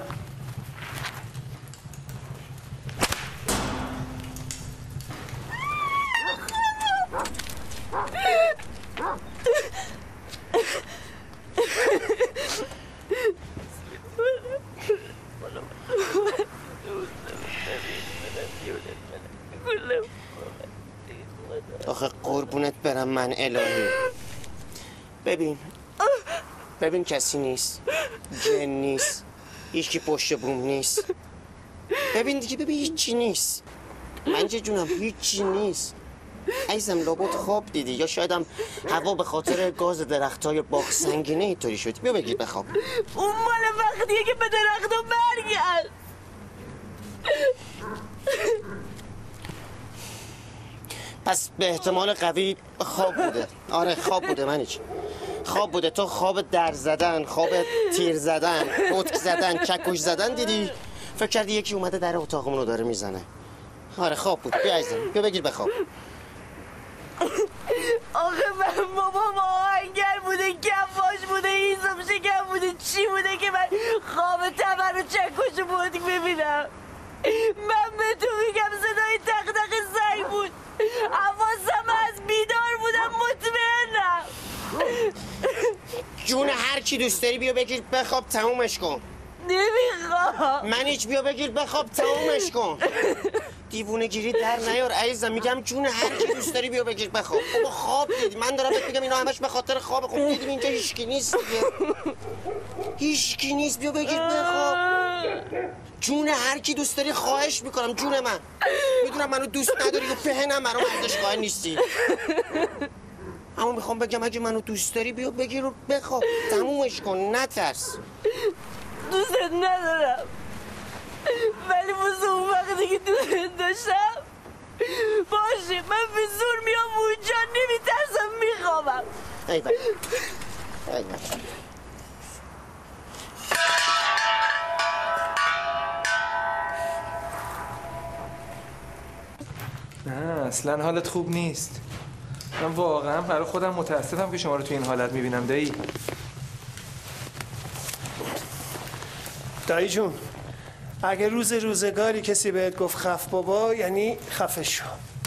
آخه قربونت برم من الهی. ببین ببین کسی نیست، جن نیست، هیچکی پشت بوم نیست. ببین دیگه، ببین هیچی نیست. من چه جونم هیچی نیست. عزیزم لابد خواب دیدی، یا شاید هم هوا به خاطر گاز درختای باغ سنگینه اینطوری شدی. بیا بگیر بخواب. اون مال وقتیه که به درخت برگرد. پس به احتمال قوی خواب بوده. آره خواب بوده منیچ. خواب بوده. تو خواب در زدن، خواب تیر زدن، پتک زدن، چکش زدن دیدی. فکر کردی یکی اومده در اتاقمون رو داره میزنه. آره خواب بود. بیا عزیزم بیا بگیر بخواب. آخه من بابام آهنگر بوده، کفاش بوده، حساب شکم بوده، چی بوده که من خواب تبر و چکش و پتک ببینم. من به تو میگم صدای تق تق سنگ بود. حواسم از بیدار بودم مطمئنم. جون هر کی دوست داری بیا بگیر بخواب تمومش کن. نمیخوام. من هیچ بیا بگیر بخواب تمومش کن. دیوونه گیری در نیار عزیزم. میگم جون هر کی دوست داری بیا بگیر بخواب. بابا خواب دیدی. من دارم بهت میگم اینا همش به خاطر خواب. خوب دیدیم اینجا هیچکی نیست دیگه. هیچکی نیست بیا بگیر بخواب. جون هر کی دوست داری خواهش میکنم. جون من میدونم منو دوست نداری و پهنم برام ارزش قائل نیستی. اما میخوام بگم اگه منو دوست داری بیا بگیر و بخواب تمومش کن. نترس. دوستت ندارم، ولی واسه اون وقتی که دوستت داشتم باشه من به زور میام اونجا، نمیترسم، میخوابم. ای بابا ای بابا. نه اصلا حالت خوب نیست. من واقعا برای خودم متاسفم که شما رو تو این حالت میبینم دایی. دایی جون اگه روز روزگاری کسی بهت گفت خف بابا یعنی خفه شو.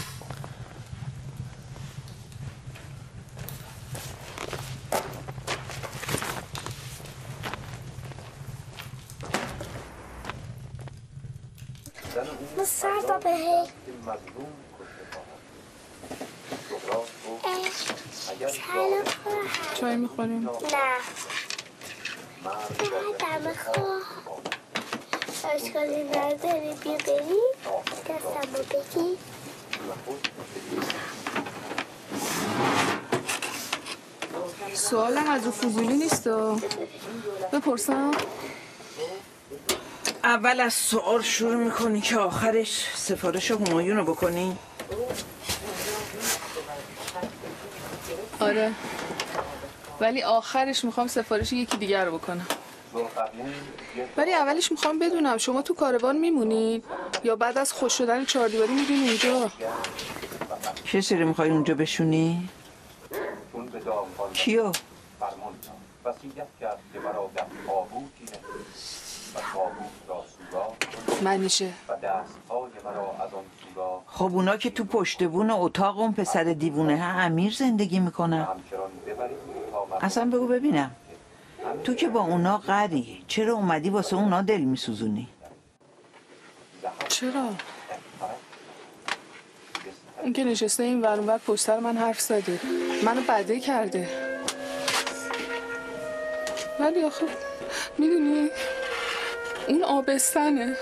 مسردا بهی چای میخوریم؟ نه دم خواه اشکالی نداری بیا بری دستم رو بگی. سوال از فضولی نیست بپرسم؟ اول از سوال شروع میکنی که آخرش سفارش همایون رو بکنی؟ آره ولی آخرش میخوام سفارش یکی دیگر رو بکنم. ولی اولش میخوام بدونم شما تو کاروان میمونید یا بعد از خوش شدن چهاردیواری میرین اونجا؟ چه سری میخوای اونجا بشونی؟ کیو؟ منیشه. خب اونا که تو پشت بون اتاق اون پسر دیوونه ها امیر زندگی میکنن. اصلا بگو ببینم تو که با اونا قری، چرا اومدی واسه اونا دل میسوزونی؟ چرا؟ اون که نشسته این ور اون ور پشتر من حرف زده، منو بده کرده. ولی آخه میدونی اون آبستنه.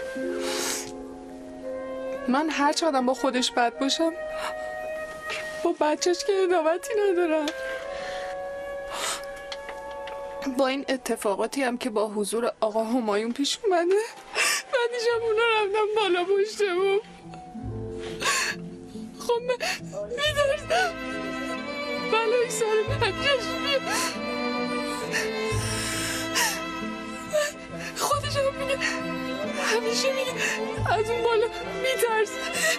من هر چقدر با خودش بد باشم با بچهش که ادامتی ندارم. با این اتفاقاتی هم که با حضور آقا همایون پیش اومده، بعدیشم اونا رفتم بالا پشتمون. خب من میدارستم بلای سر بچهش میاد. خودش هم میگه، همیشه میگه از اون بالا میترسه.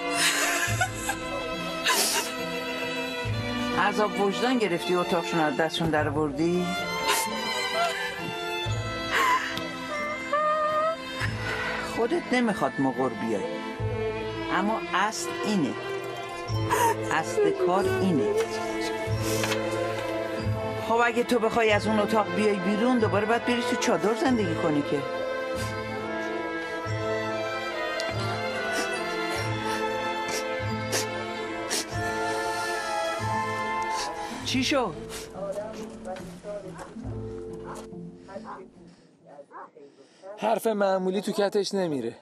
عذاب وجدان گرفتی اتاقشون از دستشون در بردی؟ خودت نمیخواد مقر بیای، اما اصل اینه، اصل کار اینه. خب اگه تو بخوای از اون اتاق بیای بیرون دوباره باید بری تو چادر زندگی کنی که. چی شد؟ حرف معمولی تو کتش نمیره.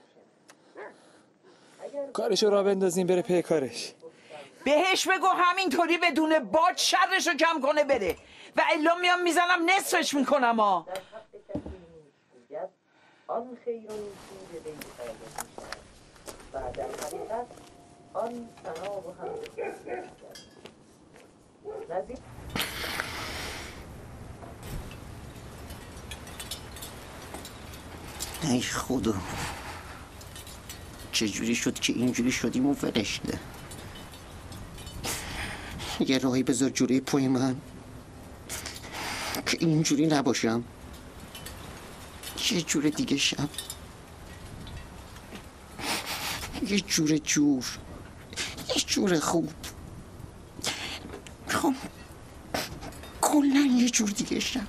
کارشو را بندازیم بره پی کارش. بهش بگو همینطوری بدون باد شرشو کم کنه بره، و الا میام میزنم نصفش میکنم ها. آن خیر و نیکی به وی بعد الحقیقت آن ثنا و هم نزدیک. ای خدا، چجوری شد که اینجوری شدیم و فرشته؟ یه راهی بذار جوری پای من که اینجوری نباشم. یه جور دیگه شم، یه جور جور، یه جور خوب، خب کلن یه جور دیگه شم.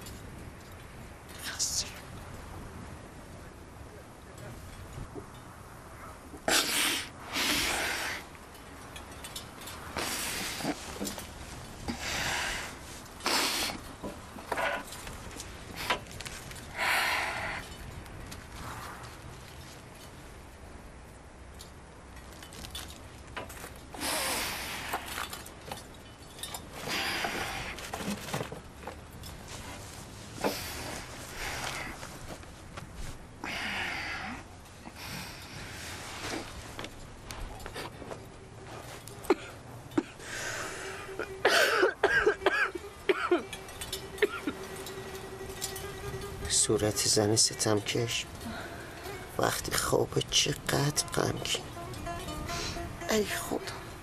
صورت زن ستمکش وقتی خوابه چقدر غمگین. ای خدا،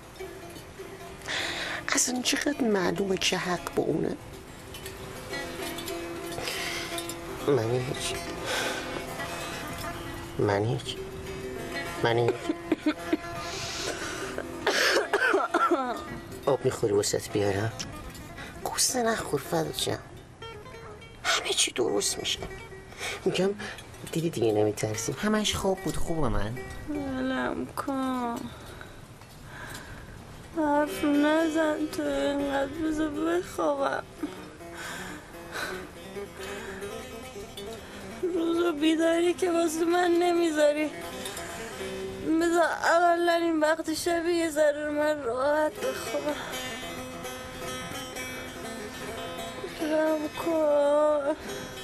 اصلا چقدر معلومه که حق با اونه. منیج منیج منیج آب میخوری وسط بیارم؟ قصه نخور فدات شم، همه چی درست میشه. میگم دیدی دیگه نمیترسیم، همش خواب بود. خوبه من ولم کن، حرف نزن تو اینقدر، بذار بخوابم. روزو بیداری که واسه من نمیذاری، بذار اقلا این وقت شبیه یه ذره من راحت بخوابم. ولم کن.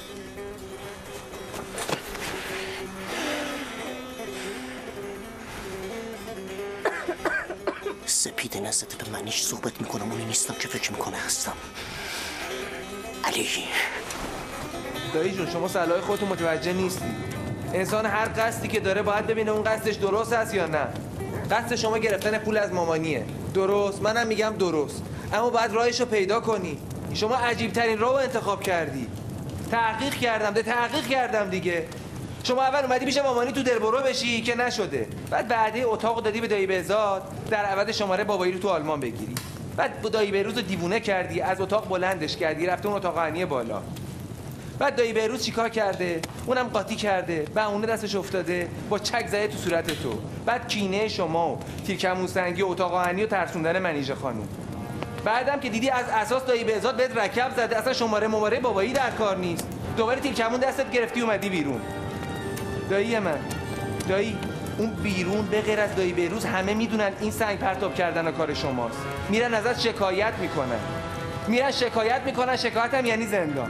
سپید نزده به منیش صحبت میکنم، اونی نیستم که فکر میکنه هستم. علی دایی جون، شما صلاح خودتون متوجه نیستی. انسان هر قصدی که داره باید ببینه اون قصدش درست است یا نه. قصد شما گرفتن پول از مامانیه، درست؟ منم میگم درست، اما باید راهش رو پیدا کنی. شما عجیب ترین راه رو انتخاب کردی. تحقیق کردم ده تحقیق کردم دیگه. شما اول اومدی پیش مامانی تو دلبرو بشی که نشده، بعد بعدی اتاق دادی به دایی بهزاد در عوض شماره بابایی رو تو آلمان بگیری، بعد دایی بهروز رو دیوونه کردی، از اتاق بلندش کردی رفته اون اتاق غنی بالا. بعد دایی بهروز چیکار کرده؟ اونم قاطی کرده، بهونه دستش افتاده، با چک زده تو صورت تو. بعد کینه شما و تیرکمون سنگی و اتاق آهنی و ترسوندن منیژه خانوم. بعدم که دیدی از اساس دایی بهزاد بهت رکب زده، اصلا شماره مماره بابایی در کار نیست. دوباره تیرکمون دستت گرفتی اومدی بیرون. دایی من، دایی اون بیرون به غیر از دایی بهروز همه میدونن این سنگ پرتاب کردن کار شماست. میرن ازت شکایت میکنن. میرن شکایت میکنن، شکایت هم یعنی زندان.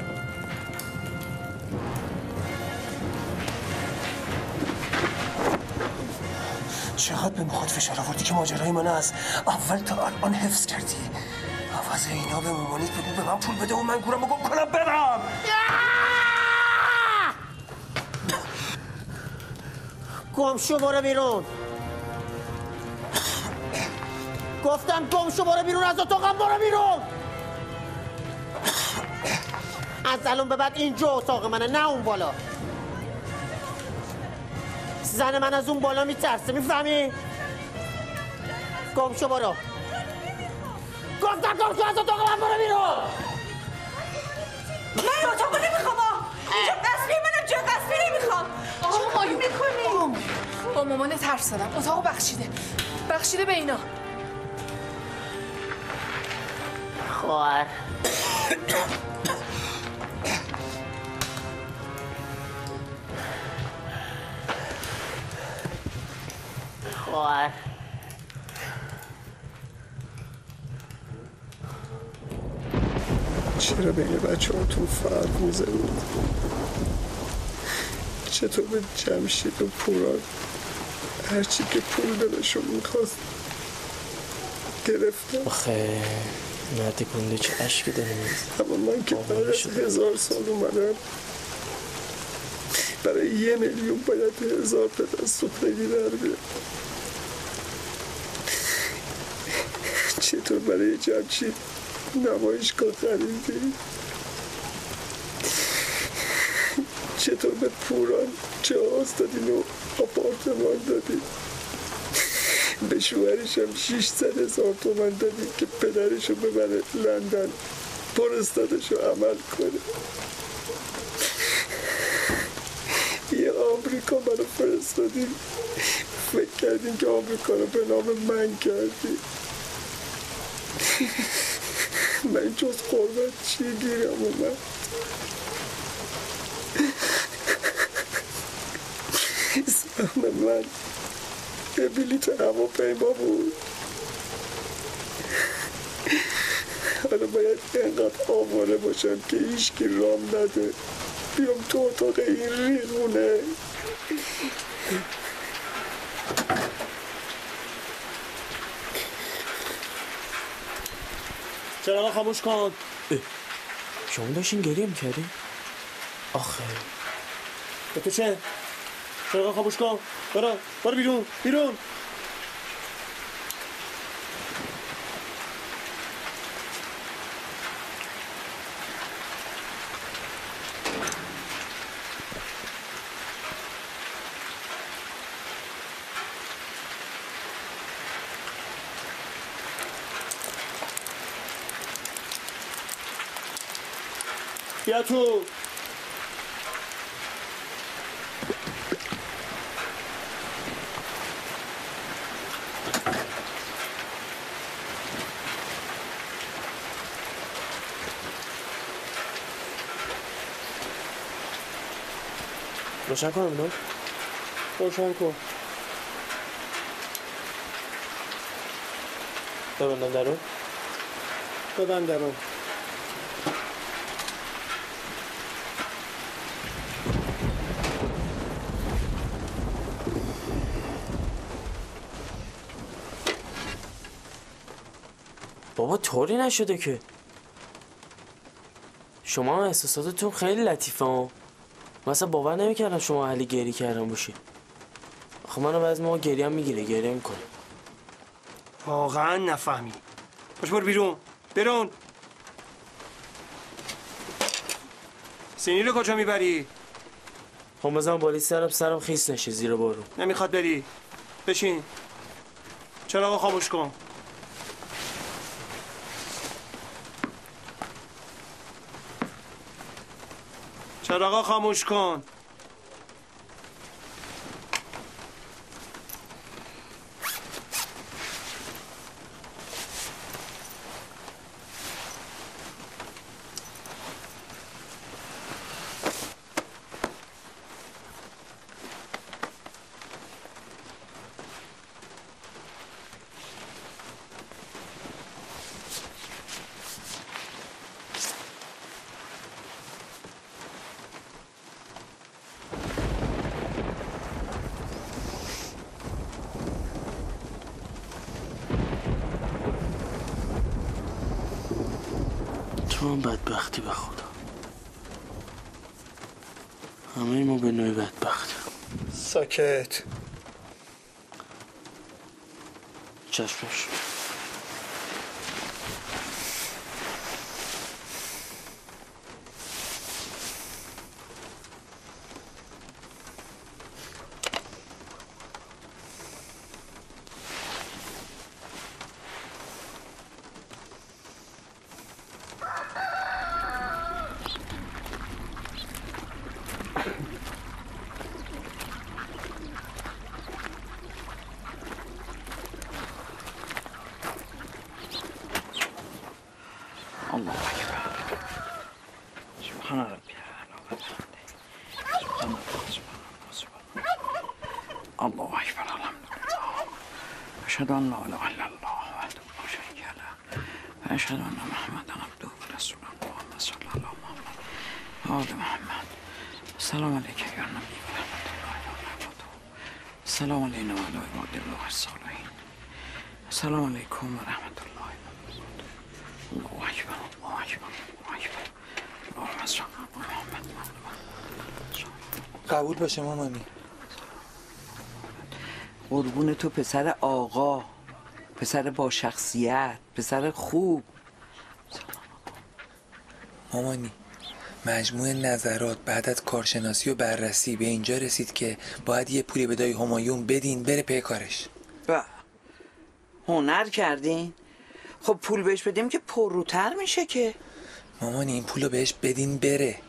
چقدر به مخاط فشار آوردی که ماجرای منو از اول تا الان حفظ کردی. عوض اینا به مامانیت بگو به من پول بده و من گورم رو گم کنم برم. گم شو برو بیرون. گفتم گم شو برو بیرون از اتاقم برو بیرون. از الان به بعد اینجا اتاق منه نه اون بالا. زن من از اون بالا میترسه میفهمی؟ گم شو برو. گفتم گم شو از اتاق من برو بیرون. من اتاق نمیخوام. اینجا قصری منم جا قصری نمیخوام. آقا مایو میکنی؟ با مامانه حرف زدم اتاقو بخشیده بخشیده به اینا. خواهر خواهر چرا بین بچه هاتون فرق میزنید؟ چطور به جمشید و پوران هرچی که پول دلشون میخواست گرفتم؟ آخه مردی کنده چه عشقی داره میزد. اما من که بعد از هزار سال اومدم برای یه میلیون باید هزار تا دست و خیلی در بیاد. چطور برای جمشید نمایشگاه خریدی؟ چطور به پوران جهاز دادین و آپارتمان دادین؟ به شوهرش هم ششصد هزار تومن دادین که پدرشو ببره لندن پرستادشو عمل کنه. یه آمریکا منو فرستادین، فکر کردین که آمریکا رو به نام من کردین. من جز قربت چی گیرم اومد؟ سهم من یه بلیت هواپیما بود. حالا باید اینقدر آواره باشم که هیچکی رام نده بیام تو اتاق این ریغونه. چراغ خاموش کن. شما داشتین گریه میکردی؟ آخه به تو چه؟ چراغ خاموش کن. برو برو بیرون بیرون. بیا تو. روشن کنم اینو؟ روشن کن. ببندم درون؟ ببند درون. بابا طوری نشده که. شما احساساتتون خیلی لطیفه ها. مثلا باور نمیکردم شما اهل گری کردن باشی. آخه منو بعضی موقع گریه هم میگیره، گریه میکنه. واقعا نفهمی. باش برو بیرون. برون. سینی رو کجا میبری؟ خب بزن بالی سرم سرم خیس نشه زیر بارون. نمیخواد بری. بشین. چراغو خاموش کن. چراغا خاموش کن. تو هم بدبختی به خدا. همه ما به نوعی بدبختی. ساکت. چشمش. الله اکبر. سبحان ربی سبحان الله سبحان الله الله اکبر الحمدلله اشهد ان لا اله الا الله وحده لا شریک له و اشهد ان محمدا عبده و رسوله اللهم صل علی محمد و آل محمد. السلام علیک یا نبی و رحمت الله و برکاته. السلام علینا و علی عباد الله الصالحین. السلام علیکم و رحمت الله. الله اکبر الله اکبر الله اکبر. اللهم صل علی محمد. قبول باشه مامانی. قربون تو پسر آقا، پسر با شخصیت، پسر خوب. مامانی مجموع نظرات بعد از کارشناسی و بررسی به اینجا رسید که باید یه پولی به دایی همایون بدین بره پی کارش. با هنر کردین؟ خب پول بهش بدیم که پرروتر میشه که. مامانی این پولو بهش بدین بره.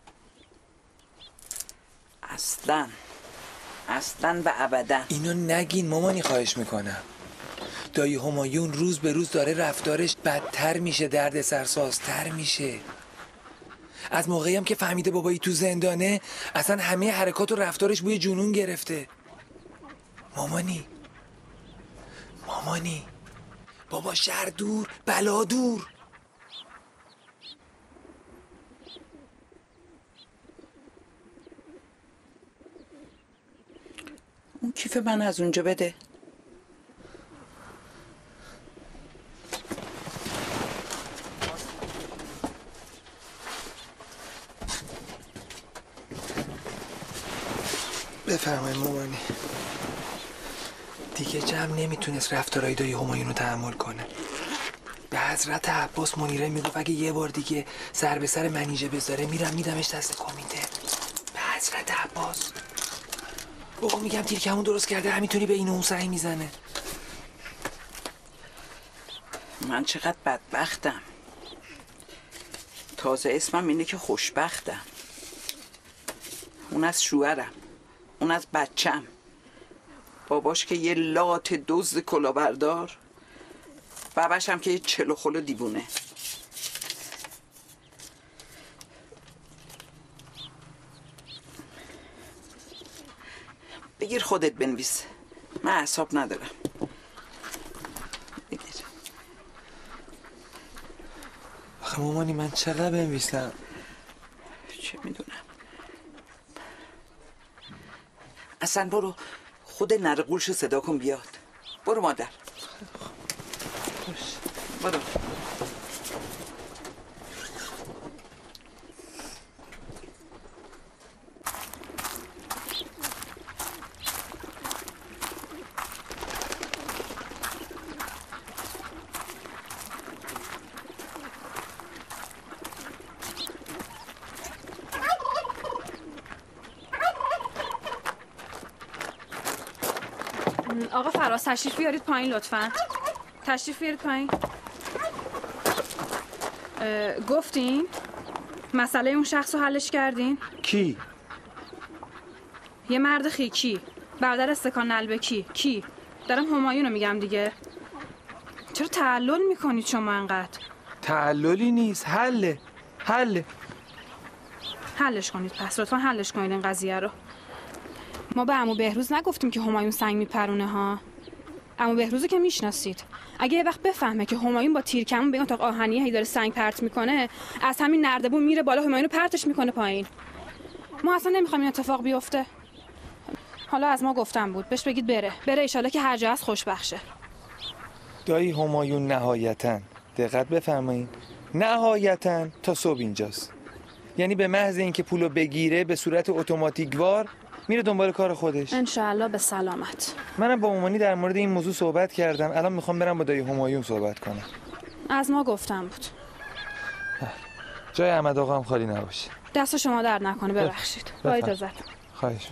اصلا اصلا و ابدا اینو نگین مامانی، خواهش میکنم. دایی همایون روز به روز داره رفتارش بدتر میشه، درد سرسازتر میشه. از موقعی هم که فهمیده بابایی تو زندانه اصلا همه حرکات و رفتارش بوی جنون گرفته. مامانی مامانی بابا شر دور بلا دور. اون کیف من از اونجا بده. بفرمایید مامانی. دیگه جمع نمیتونست رفتارهای دایی همایون رو تحمل کنه. به حضرت عباس منیره میگفت اگه یه بار دیگه سر به سر منیژه بذاره میرم میدمش دست کمیته. به حضرت عباس. بابا میگم تیرکمون درست کرده، همینطوری به این اون سعی میزنه. من چقدر بدبختم. تازه اسمم اینه که خوشبختم. اون از شوهرم، اون از بچم، باباش که یه لات دزد کلاهبردار، باباش هم که یه چلو خلو دیوونه. بگیر خودت بنویس، من اعصاب ندارم. بگیر. آخه مامانی من چقدر بنویسم؟ چه میدونم. اصلا برو خود نرگولشو صدا کن بیاد. برو مادر. برو. آقا فراز تشریف بیارید پایین لطفا. تشریف بیارید پایین. گفتین؟ مسئله اون شخص رو حلش کردین؟ کی؟ یه مرد خیکی، برادر استکان نلبکی. کی؟ دارم همایون رو میگم دیگه. چرا تعلل میکنید شما انقدر؟ تعللی نیست، حله حله حلش کنید پس، لطفا حلش کنید این قضیه رو. ما به عمو بهروز نگفتیم که همایون سنگ میپرونه ها. عمو بهروزو که میشناسید. اگه یه وقت بفهمه که همایون با تیرکمون به این اتاق آهنیه هی داره سنگ پرت میکنه، از همین نردبون میره بالا، همایون رو پرتش میکنه پایین. ما اصلا نمیخوایم این اتفاق بیفته. حالا از ما گفتم بود، بهش بگید بره بره، ایشالا که هر جا هست خوشبخشه. دایی همایون نهایتاً، دقت بفرمایید، نهایتاً تا صبح اینجاست. یعنی به محض اینکه پولو بگیره به صورت اتوماتیکوار میره دنبال کار خودش. انشاءالله به سلامت. منم با مامانی در مورد این موضوع صحبت کردم، الان میخوام برم با دایی همایون صحبت کنم. از ما گفتم بود. جای احمد آقا هم خالی نباشه. دست شما درد نکنه، ببخشید. با اجازت. خواهش.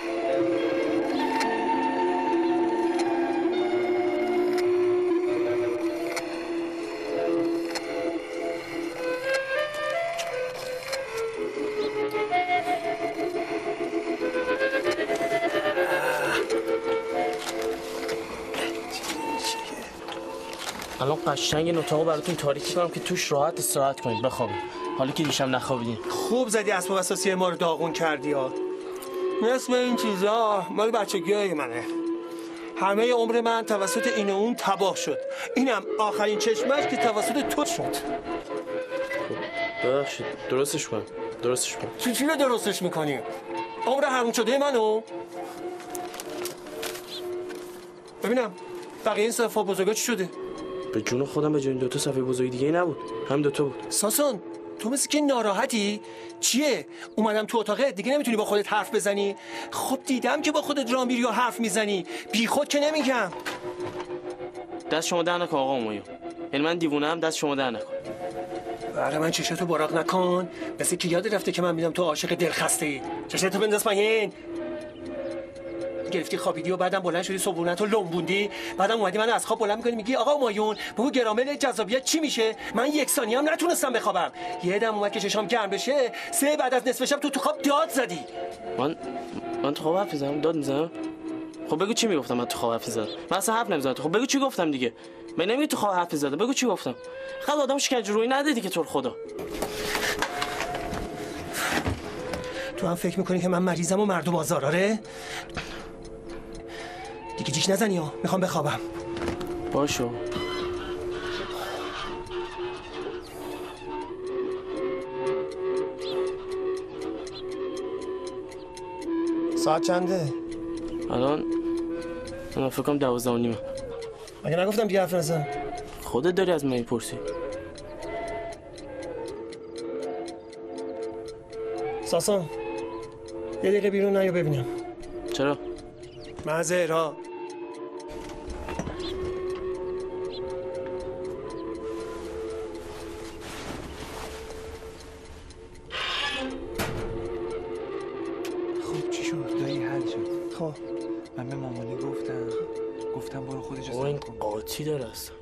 الان قشنگ این اتاقو براتون تاریکی کنم که توش راحت استراحت کنید بخوابید. حالا که دیشب نخوابیدین. خوب زدی اسباب اساسی ما رو داغون کردی ها. نصف این چیزا مال بچگیای منه. همه عمر من توسط این و اون تباه شد. اینم آخرین چشمش که توسط تو شد. ببخشید درستش کن. درستش کن. چی چی رو درستش میکنی؟ عمر حروم شده منو؟ ببینم بقیه این صفحه بزرگا چی شده؟ به جون خودم به جون دوتا صفحه بزرگی دیگه نبود، همین دوتا بود. ساسون تو مثل که ناراحتی؟ چیه؟ اومدم تو اتاقه دیگه نمیتونی با خودت حرف بزنی؟ خب دیدم که با خودت راه میری و حرف میزنی، بی خود که نمیگم. دست شما در نکن آقا همایون، یعنی من دیوونه ام، دست شما در نکن. برای من چشاتو براق نکن، مثل که یاد رفته که من میدم تو عاشق دلخسته ای. چشاتو بنداز پایین. گرفتی خوابیدی و بعدم بلند شدی صبحونت رو لنبوندی، بعدم اومدی منو از خواب بلند می‌کنی میگی آقا همایون بگو گرامل جذابیت چی میشه؟ من یک ثانیه هم نتونستم بخوابم. یه دم اومد که چشام گرم بشه، سه بعد از نصف شب تو تو خواب داد زدی. من من تو خواب حرف میزنم، داد میزنم؟ خب بگو چی میگفتم من تو خواب حرف میزدم؟ من اصلا حرف نمیزدم. خب بگو چی گفتم دیگه. من نمیگی تو خواب حرف میزدم، بگو چی گفتم. خود آدم شکنجه روی ندیدی که تو رو خدا. تو هم فکر می‌کنی که من مریضم و مردم آزار آره؟ دیگه جیش نزنی ها، میخوام بخوابم. باشو. ساعت چنده؟ الان من فکر کنم دوازده و نیمه. مگه نگفتم دیگه حرف نزن؟ خودت داری از من میپرسی. ساسان یه دقیقه بیرون نیا ببینم. چرا؟ مزهرا خب چی شد؟ دایی حل شد. خب من به مامانی گفتم گفتم برو خودش رو این قاطی داره اصلا.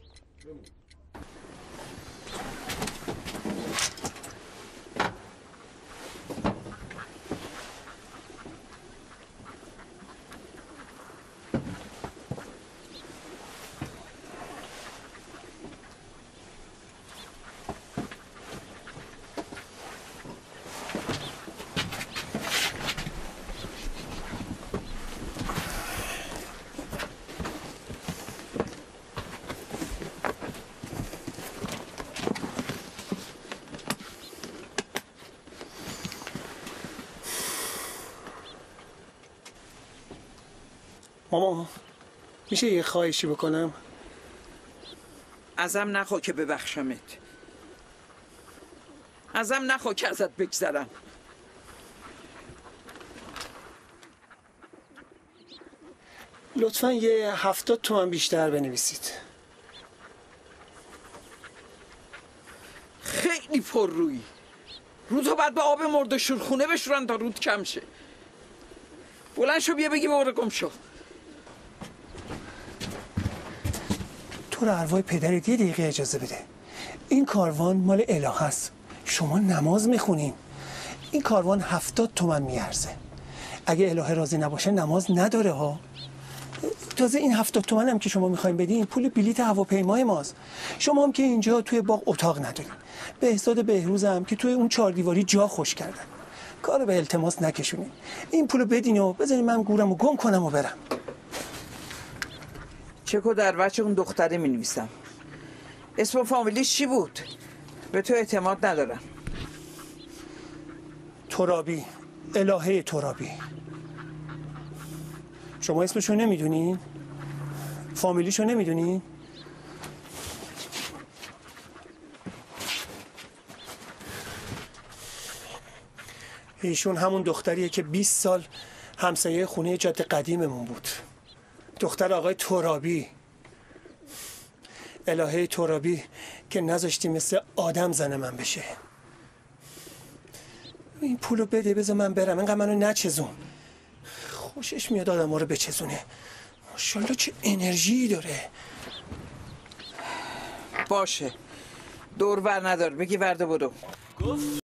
ماما میشه یه خواهشی بکنم؟ ازم نخوا که ببخشمت، ازم نخوا که ازت بگذرم. لطفا یه هفتاد تومن بیشتر بنویسید. خیلی پر روی روزو بعد به آب مرد و شورخونه بشورن تا رود کم شه. بلند شو بیا بگی باره گم شو. تو رو ارواح پدرت یه دقیقه اجازه بده. این کاروان مال اله هست. شما نماز میخونین. این کاروان هفتاد تومن میارزه. اگه الهه راضی نباشه نماز نداره ها. تازه این هفتاد تومن هم که شما میخواین بدین پول بلیت هواپیمای ماست. شما هم که اینجا توی باغ اتاق ندارین. بهزاد بهروز هم که توی اون چهار دیواری جا خوش کردن. کارو به التماس نکشونین. این پولو بدین و بذارین من گورمو گم کنم و برم. چکو در بچه اون دختره می نویسم. اسم و فامیلیش چی بود؟ به تو اعتماد ندارم. ترابی، الهه ترابی. شما اسمشو نمیدونین؟ فامیلیشو نمیدونین؟ ایشون همون دختریه که بیست سال همسایه خونه جاده قدیممون بود. دختر آقای ترابی. الهه ترابی که نذاشتی مثل آدم زن من بشه. این پولو بده بذار من برم. اینقدر منو نچزون. خوشش میاد آدم ها رو بچزونه. ماشاءالله چه انرژی داره. باشه دور ور ندار بگی ورده برو.